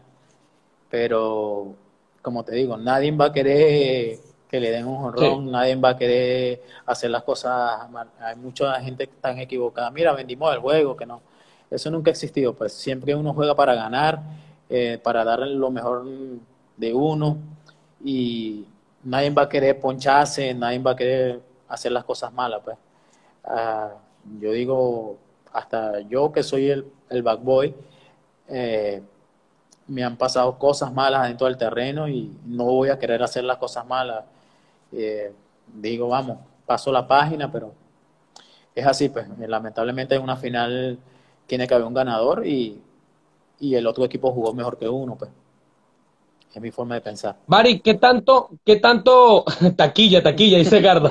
pero como te digo, nadie va a querer que le den un Sí. jonrón, nadie va a querer hacer las cosas mal. Hay mucha gente tan equivocada. Mira, vendimos el juego, que no. Eso nunca ha existido, pues siempre uno juega para ganar, para dar lo mejor de uno y nadie va a querer poncharse, nadie va a querer hacer las cosas malas, pues. Ah, yo digo, hasta yo que soy el back boy, eh, me han pasado cosas malas dentro del terreno y no voy a querer hacer las cosas malas. Digo, vamos, paso la página, pero es así, pues. Lamentablemente en una final tiene que haber un ganador y el otro equipo jugó mejor que uno, pues. Es mi forma de pensar. Bari, qué tanto, taquilla, dice Gardo.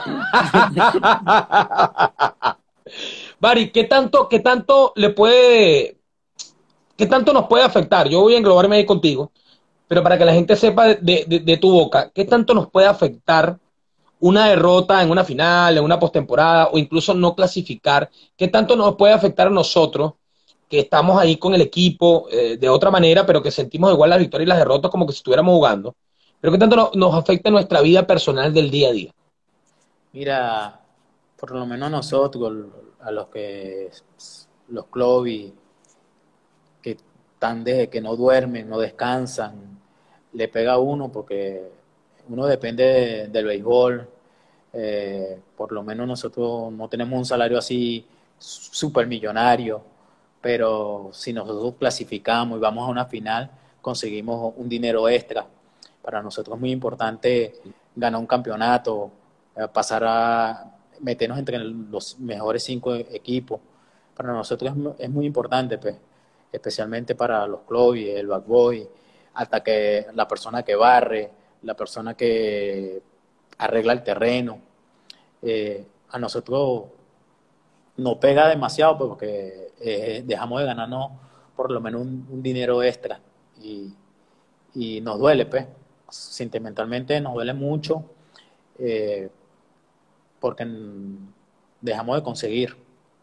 Bari, qué tanto le puede, qué tanto nos puede afectar? Yo voy a englobarme ahí contigo, pero para que la gente sepa de tu boca, ¿qué tanto nos puede afectar una derrota en una final, en una postemporada o incluso no clasificar? ¿Qué tanto nos puede afectar a nosotros que estamos ahí con el equipo de otra manera, pero que sentimos igual las victorias y las derrotas como que si estuviéramos jugando? Pero qué tanto nos afecta en nuestra vida personal del día a día. Mira, por lo menos nosotros, a los que los clubes que están desde que no duermen, no descansan, le pega a uno porque uno depende del béisbol. Por lo menos nosotros no tenemos un salario así súper millonario, pero si nosotros clasificamos y vamos a una final, conseguimos un dinero extra. Para nosotros es muy importante ganar un campeonato, pasar a meternos entre los mejores 5 equipos. Para nosotros es muy importante, pues, especialmente para los clubes, el backboy, hasta que la persona que barre, la persona que arregla el terreno. A nosotros nos pega demasiado pues, porque dejamos de ganarnos por lo menos un dinero extra y, y nos duele, pues, sentimentalmente nos duele mucho eh, porque dejamos de conseguir.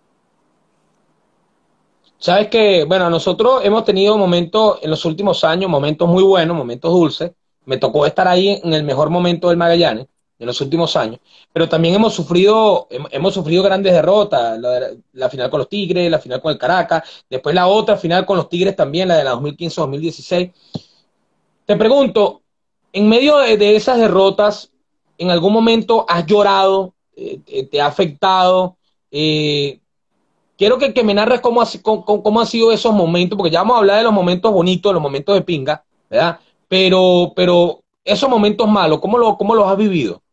Sabes que, bueno, nosotros hemos tenido momentos en los últimos años, momentos muy buenos, momentos dulces. Me tocó estar ahí en el mejor momento del Magallanes en los últimos años, pero también hemos sufrido grandes derrotas, la final con los Tigres, la final con el Caracas, después la otra final con los Tigres también, la de la 2015-2016. Te pregunto, en medio de esas derrotas, ¿en algún momento has llorado? ¿Te ha afectado? Eh, Quiero que me narres cómo han sido esos momentos, porque ya vamos a hablar de los momentos bonitos, los momentos de pinga, ¿verdad? Pero esos momentos malos, cómo los has vivido?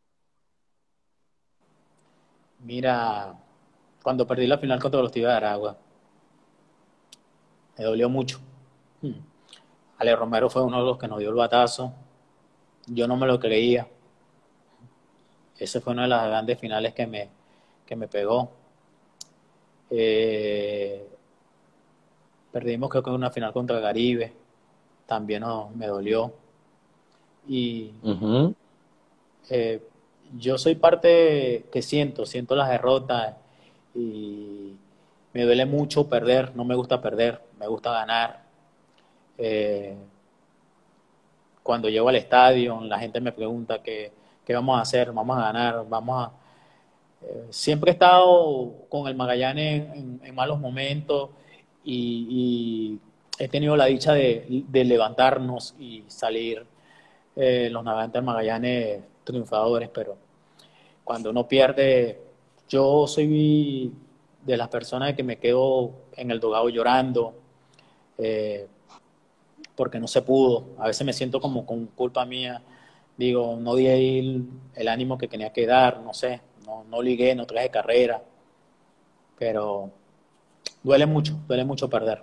Mira, cuando perdí la final contra los Tigres de Aragua, me dolió mucho. Hmm. Ale Romero fue uno de los que nos dio el batazo. Yo no me lo creía. Esa fue una de las grandes finales que me pegó. Eh, Perdimos creo que una final contra Caribe, también me dolió. Y Ujú. eh, yo soy parte que siento las derrotas y Me duele mucho perder, no me gusta perder, me gusta ganar. Eh, Cuando llego al estadio, la gente me pregunta qué vamos a hacer, vamos a ganar, siempre he estado con el Magallanes en malos momentos y he tenido la dicha de levantarnos y salir los navegantes del Magallanes triunfadores, pero cuando uno pierde, yo soy de las personas que me quedo en el dogado llorando, eh, porque no se pudo. A veces me siento como con culpa mía. Digo, no di ahí el ánimo que tenía que dar, no sé, no ligué, no traje carrera, pero duele mucho perder.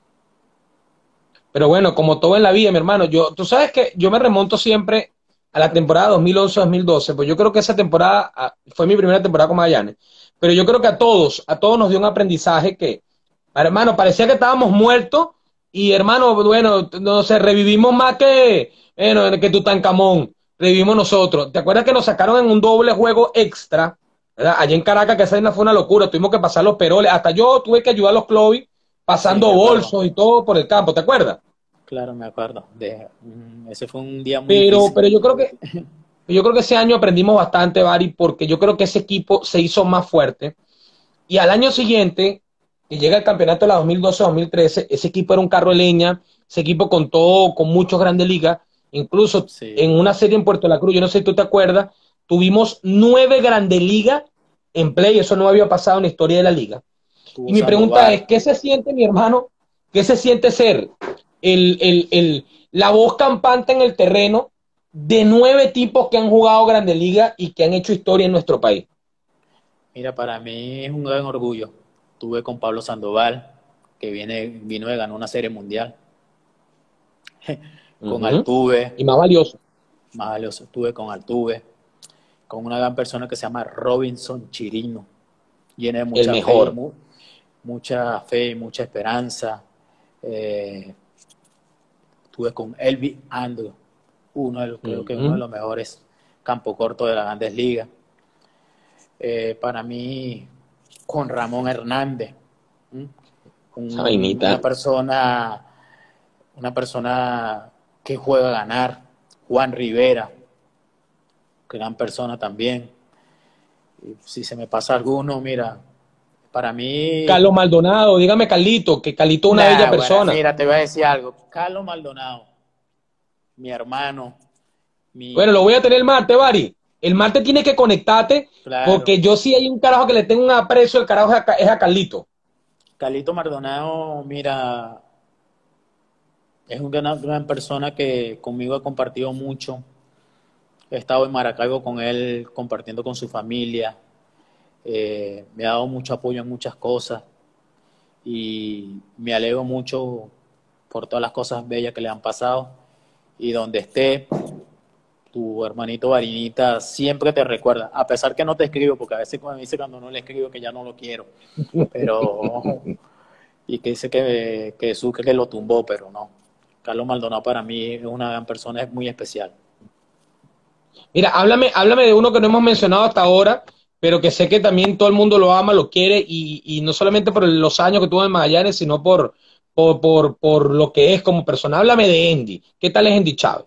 Pero bueno, como todo en la vida, mi hermano, tú sabes que yo me remonto siempre a la temporada 2011-2012, pues yo creo que esa temporada fue mi primera temporada con Magallanes, pero yo creo que a todos nos dio un aprendizaje que, hermano, parecía que estábamos muertos y, hermano, bueno, no sé, revivimos más que Tutankamón, revivimos nosotros. ¿Te acuerdas que nos sacaron en un doble juego extra, ¿verdad? Allá en Caracas, que esa vaina fue una locura, tuvimos que pasar los peroles, hasta yo tuve que ayudar a los Clovis Sí, pasando me acuerdo. bolsos y todo por el campo, ¿te acuerdas? Claro, me acuerdo. Ese fue un día muy Pero, difícil. pero yo creo que ese año aprendimos bastante, Bari, porque yo creo que ese equipo se hizo más fuerte. Y al año siguiente, que llega el campeonato de la 2012-2013, ese equipo era un carro de leña, ese equipo contó con muchos grandes ligas, incluso en Sí, una serie en Puerto La Cruz, yo no sé si tú te acuerdas, tuvimos 9 grandes ligas en play, eso no había pasado en la historia de la liga. Y tuvo mi pregunta es, Sandoval. ¿qué se siente, mi hermano? ¿Qué se siente ser la voz campante en el terreno de 9 tipos que han jugado Grandes Ligas y que han hecho historia en nuestro país? Mira, para mí es un gran orgullo. Tuve con Pablo Sandoval, que vino y ganó una serie mundial. Con Ujú. Altuve, Y más valioso, más valioso, estuve con Altuve, con una gran persona que se llama Robinson Chirino, llena de el mejor. mucha fe y mucha esperanza. Eh, Estuve con Elvis Andrew, creo que uno de Ujú. los mejores campo corto de las grandes ligas. Para mí, con Ramón Hernández, ¿m? Esa vainita. Una persona que juega a ganar. Juan Rivera, gran persona también. Y si se me pasa alguno, mira, para mí, Carlos Maldonado, dígame Carlito, que Carlito es una bella nah, bueno, persona. mira, te voy a decir algo. Carlos Maldonado, mi hermano, Bueno, lo voy a mi, tener el martes, Bari. El martes tienes que conectarte, claro, porque yo sí hay un carajo que le tengo un aprecio, el carajo es a Carlito. Carlito Maldonado, mira, es una gran persona que conmigo ha compartido mucho. He estado en Maracaibo con él, compartiendo con su familia. Me ha dado mucho apoyo en muchas cosas y me alegro mucho por todas las cosas bellas que le han pasado. Y donde esté, tu hermanito Varinita siempre te recuerda, a pesar que no te escribo, porque a veces me dice cuando no le escribo que ya no lo quiero, pero y que dice que Sucre que lo tumbó, pero no. Carlos Maldonado para mí es una gran persona, es muy especial. Mira, háblame de uno que no hemos mencionado hasta ahora, pero que sé que también todo el mundo lo ama, lo quiere, y no solamente por los años que tuvo en Magallanes, sino por lo que es como persona. Háblame de Andy. ¿Qué tal es Andy Chávez?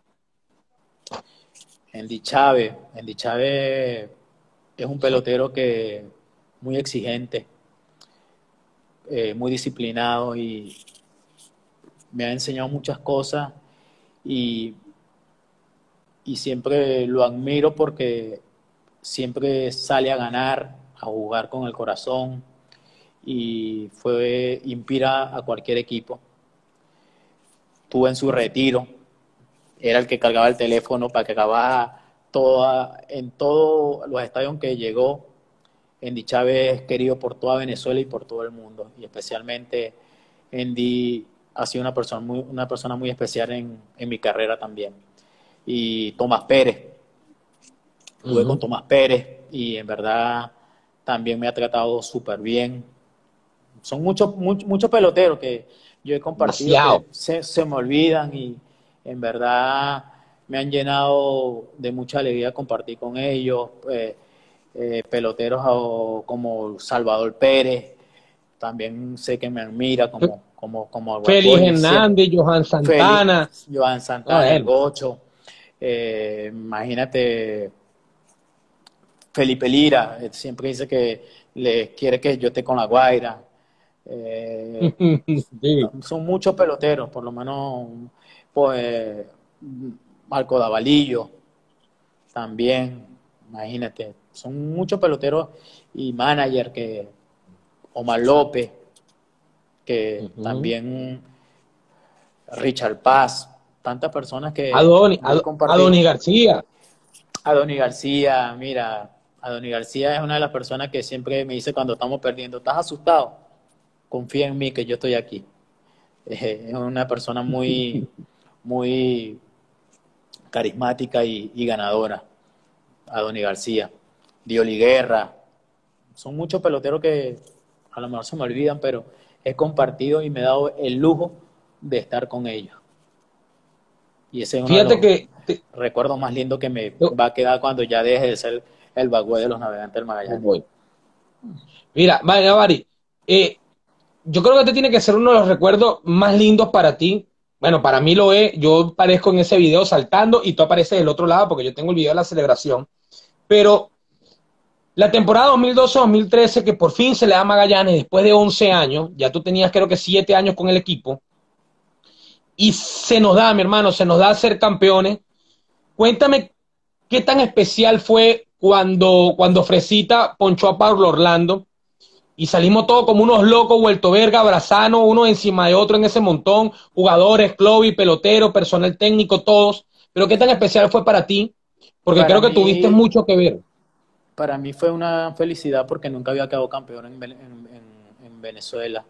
Andy Chávez es un pelotero que muy exigente, muy disciplinado y me ha enseñado muchas cosas y, y siempre lo admiro porque siempre sale a ganar, a jugar con el corazón y inspira a cualquier equipo. Estuvo en su retiro, era el que cargaba el teléfono para que acabara en todos los estadios que llegó. Andy Chávez es querido por toda Venezuela y por todo el mundo, y especialmente Andy ha sido una persona muy especial en mi carrera también. Y Tomás Pérez, estuve con Ujú. Tomás Pérez y en verdad también me ha tratado súper bien. Son muchos peloteros que yo he compartido que Demasiado. se me olvidan y en verdad me han llenado de mucha alegría compartir con ellos. Peloteros como Salvador Pérez, también sé que me admira como Félix Boy, siempre. Hernández, Johan Santana. Félix, Joan No, Santana, el Gocho, imagínate Felipe Lira, siempre dice que le quiere que yo esté con la Guaira. Eh, sí. son muchos peloteros, por lo menos pues, Marco Davalillo también, imagínate, son muchos peloteros y manager que Omar López, que Ujú. también Richard Paz, tantas personas que Adonis, yo he compartido. Adonis García. Adoni García, mira, Adoni García es una de las personas que siempre me dice cuando estamos perdiendo, ¿estás asustado? Confía en mí que yo estoy aquí. Es una persona muy carismática y ganadora, Adoni García. Dioli Guerra, son muchos peloteros que a lo mejor se me olvidan, pero he compartido y me he dado el lujo de estar con ellos. Y ese es uno de Fíjate los que recuerdos más lindos que me yo- va a quedar cuando ya deje de ser el Bagüe de los Navegantes del oh, Magallanes. voy. Mira, vaya, Vari, yo creo que este tiene que ser uno de los recuerdos más lindos para ti. Bueno, para mí lo es. Yo aparezco en ese video saltando y tú apareces del otro lado porque yo tengo el video de la celebración. Pero la temporada 2012-2013, que por fin se le da a Magallanes después de 11 años, ya tú tenías creo que 7 años con el equipo, y se nos da, mi hermano, se nos da ser campeones. Cuéntame qué tan especial fue cuando Fresita ponchó a Pablo Orlando y salimos todos como unos locos, vuelto verga, abrazanos, uno encima de otro en ese montón, jugadores, club y pelotero, personal técnico, todos. Pero qué tan especial fue para ti, porque Para creo que tuviste mí, mucho que ver. para mí fue una felicidad porque nunca había quedado campeón en Venezuela.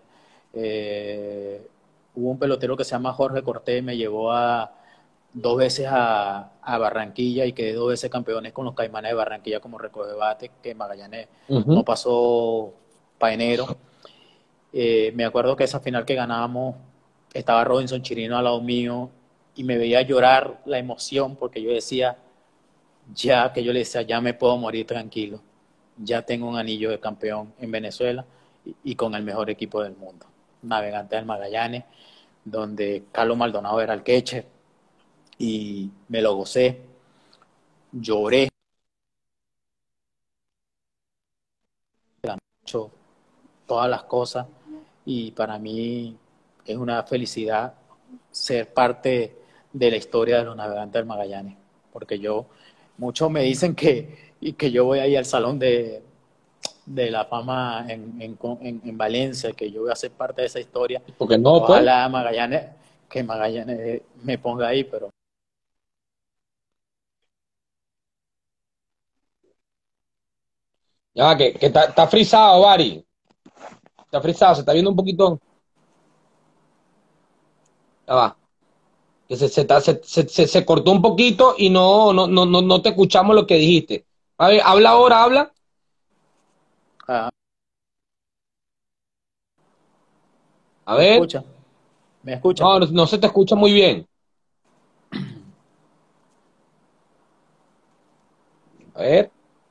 Eh, hubo un pelotero que se llama Jorge Cortés, me llevó dos veces a Barranquilla y quedé dos veces campeones con los Caimanes de Barranquilla como recoge bate, que Magallanes Uh no -huh. pasó para enero. Me acuerdo que esa final que ganábamos estaba Robinson Chirino al lado mío y me veía llorar la emoción porque yo decía, ya que yo le decía, ya me puedo morir tranquilo, ya tengo un anillo de campeón en Venezuela y con el mejor equipo del mundo, Navegante del Magallanes, donde Carlos Maldonado era el catcher y me lo gocé, lloré mucho, todas las cosas y para mí es una felicidad ser parte de la historia de los Navegantes del Magallanes, porque muchos me dicen que yo voy ahí al salón de la fama en Valencia, que yo voy a ser parte de esa historia. Porque no, pues. Ojalá que Magallanes me ponga ahí, pero Ya va, que está frisado, Vari. Está frisado, se está viendo un poquito. Ya va. Que se cortó un poquito y no te escuchamos lo que dijiste. A ver, habla ahora, habla. ah, A ¿me ver. escucha? ¿Me escucha? No se te escucha muy bien. A ver.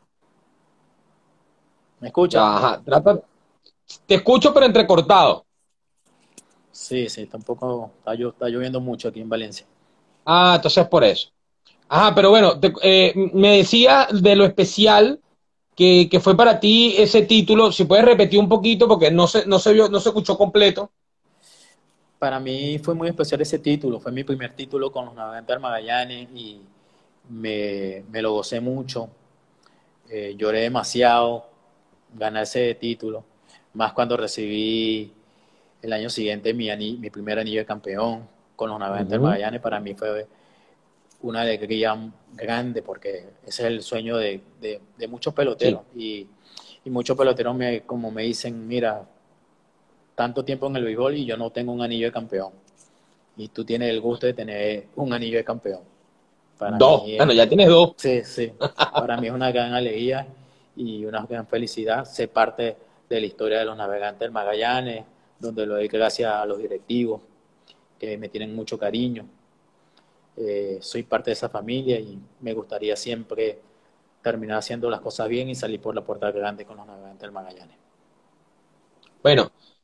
¿Me escucha? Ya, ajá. Te escucho, pero entrecortado. Sí, sí, tampoco está lloviendo mucho aquí en Valencia. Ah, entonces por eso. Ajá, pero bueno, me decía de lo especial que fue para ti ese título. Si puedes repetir un poquito, porque no se vio, no se escuchó completo. Para mí fue muy especial ese título, fue mi primer título con los Navegantes del Magallanes y me lo gocé mucho, lloré demasiado ganar ese título, más cuando recibí el año siguiente mi primer anillo de campeón con los Navegantes del Ujú. Magallanes. Para mí fue una alegría grande porque ese es el sueño de muchos Sí. peloteros y muchos peloteros como me dicen, mira, tanto tiempo en el béisbol y yo no tengo un anillo de campeón y tú tienes el gusto de tener un anillo de campeón. Para Dos. mí Bueno, ya tienes dos. sí, sí, para mí es una gran alegría y una gran felicidad ser parte de la historia de los Navegantes del Magallanes, donde lo doy gracias a los directivos que me tienen mucho cariño. Soy parte de esa familia y me gustaría siempre terminar haciendo las cosas bien y salir por la puerta grande con los Navegantes del Magallanes. Bueno,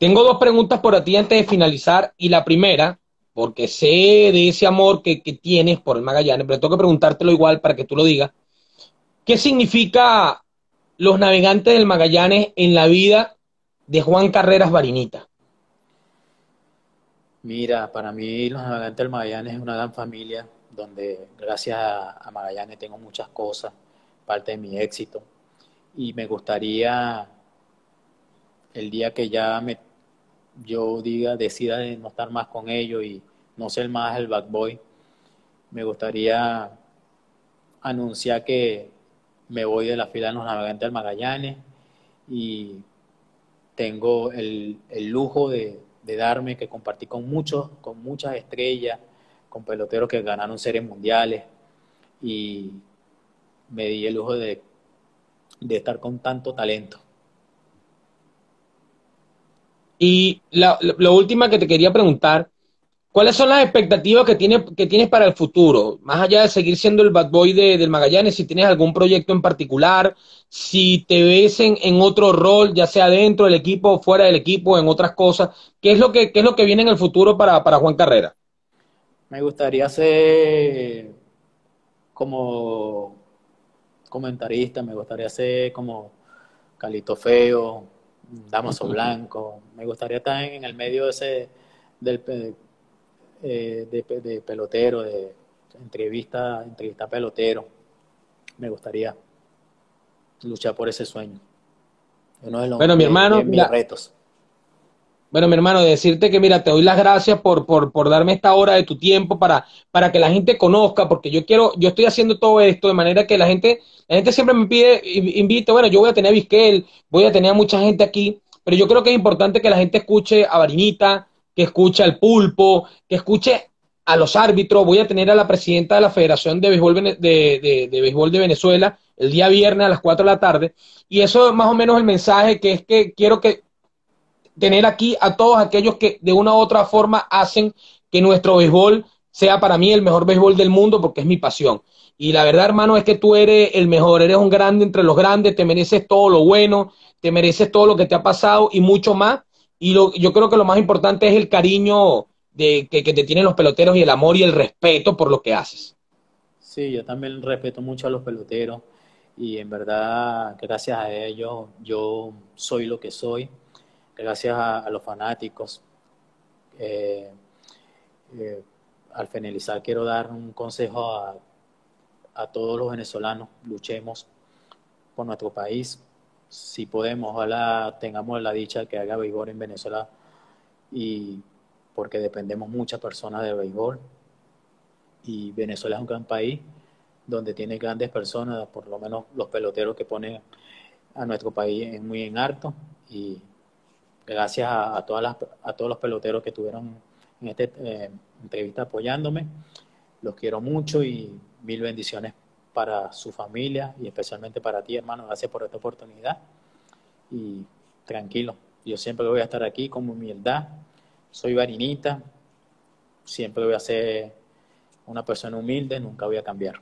Tengo dos preguntas por ti antes de finalizar, y la primera, porque sé de ese amor que tienes por el Magallanes, pero tengo que preguntártelo igual para que tú lo digas. ¿Qué significa los navegantes del Magallanes en la vida de Juan Carreras Barinita? Mira, para mí los Navegantes del Magallanes es una gran familia donde gracias a Magallanes tengo muchas cosas, parte de mi éxito. Y me gustaría el día que yo decida de no estar más con ellos y no ser más el bad boy, me gustaría anunciar que me voy de la fila de los Navegantes del Magallanes y tengo el lujo de darme, que compartí con muchas estrellas, con peloteros que ganaron series mundiales y me di el lujo de estar con tanto talento. Y la última que te quería preguntar, ¿cuáles son las expectativas que tienes para el futuro? Más allá de seguir siendo el bad boy del Magallanes, si tienes algún proyecto en particular, si te ves en otro rol, ya sea dentro del equipo o fuera del equipo, en otras cosas, qué es lo que viene en el futuro para Juan Carrera? Me gustaría ser como comentarista, me gustaría ser como Calito Feo, Damaso Blanco, me gustaría estar en el medio ese del, de pelotero, de entrevista pelotero. Me gustaría luchar por ese sueño. Uno Bueno, mi hermano, de mis mira, retos. Bueno, mi hermano, decirte que mira, te doy las gracias por darme esta hora de tu tiempo para que la gente conozca, porque yo estoy haciendo todo esto de manera que la gente siempre me pide, invite, bueno, yo voy a tener a Vizquel, voy a tener a mucha gente aquí, pero yo creo que es importante que la gente escuche a Varinita, que escuche al Pulpo, que escuche a los árbitros, voy a tener a la presidenta de la Federación de Béisbol de Béisbol de Venezuela el día viernes a las 4 de la tarde, y eso es más o menos el mensaje que es que quiero que tener aquí a todos aquellos que de una u otra forma hacen que nuestro béisbol sea para mí el mejor béisbol del mundo porque es mi pasión. Y la verdad, hermano, es que tú eres el mejor, eres un grande entre los grandes, te mereces todo lo bueno, te mereces todo lo que te ha pasado y mucho más. Yo creo que lo más importante es el cariño que te tienen los peloteros y el amor y el respeto por lo que haces. Sí, yo también respeto mucho a los peloteros y en verdad, gracias a ellos, yo soy lo que soy, gracias a los fanáticos. Eh, eh, Al finalizar, quiero dar un consejo a todos los venezolanos: luchemos por nuestro país. Si podemos, ojalá tengamos la dicha de que haga béisbol en Venezuela, y porque dependemos muchas personas del béisbol. Y Venezuela es un gran país donde tiene grandes personas, por lo menos los peloteros que ponen a nuestro país muy en alto. Y gracias a todos los peloteros que estuvieron en esta entrevista apoyándome. Los quiero mucho y mil bendiciones para su familia y especialmente para ti, hermano. Gracias por esta oportunidad y tranquilo, yo siempre voy a estar aquí con humildad. Soy Varinita, siempre voy a ser una persona humilde, nunca voy a cambiar.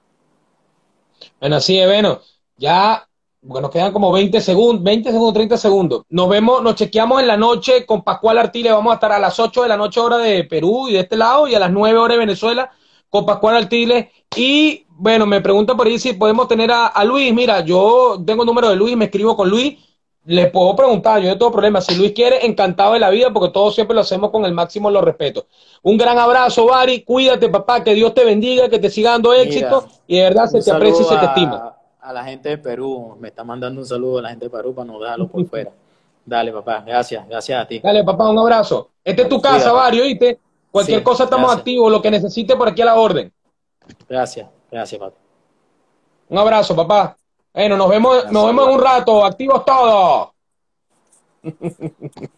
Bueno, así es, bueno, ya, bueno, nos quedan como 20 segundos, 30 segundos. Nos vemos, nos chequeamos en la noche con Pascual Artiles. Vamos a estar a las 8 de la noche, hora de Perú y de este lado, y a las 9 horas de Venezuela con Pascual Artiles. Y bueno, me pregunta por ahí si podemos tener a Luis. Mira, yo tengo el número de Luis, me escribo con Luis. Le puedo preguntar, yo no tengo problema. Si Luis quiere, encantado de la vida, porque todos siempre lo hacemos con el máximo de los respetos. Un gran abrazo, Bari. Cuídate, papá. Que Dios te bendiga, que te siga dando Mira, éxito. Y de verdad se un te aprecia y saludo se te estima. a la gente de Perú, me está mandando un saludo a la gente de Perú para no dejarlo por fuera. Dale, papá, gracias, gracias a ti. Dale, papá, un abrazo. Esta es tu casa, Cuídate. Bari, ¿oíste? Cualquier Sí, cosa estamos gracias, activos. Lo que necesite por aquí a la orden. gracias, gracias, papá. Un abrazo, papá. Bueno, nos vemos Gracias, en un igual. rato. Activos todos.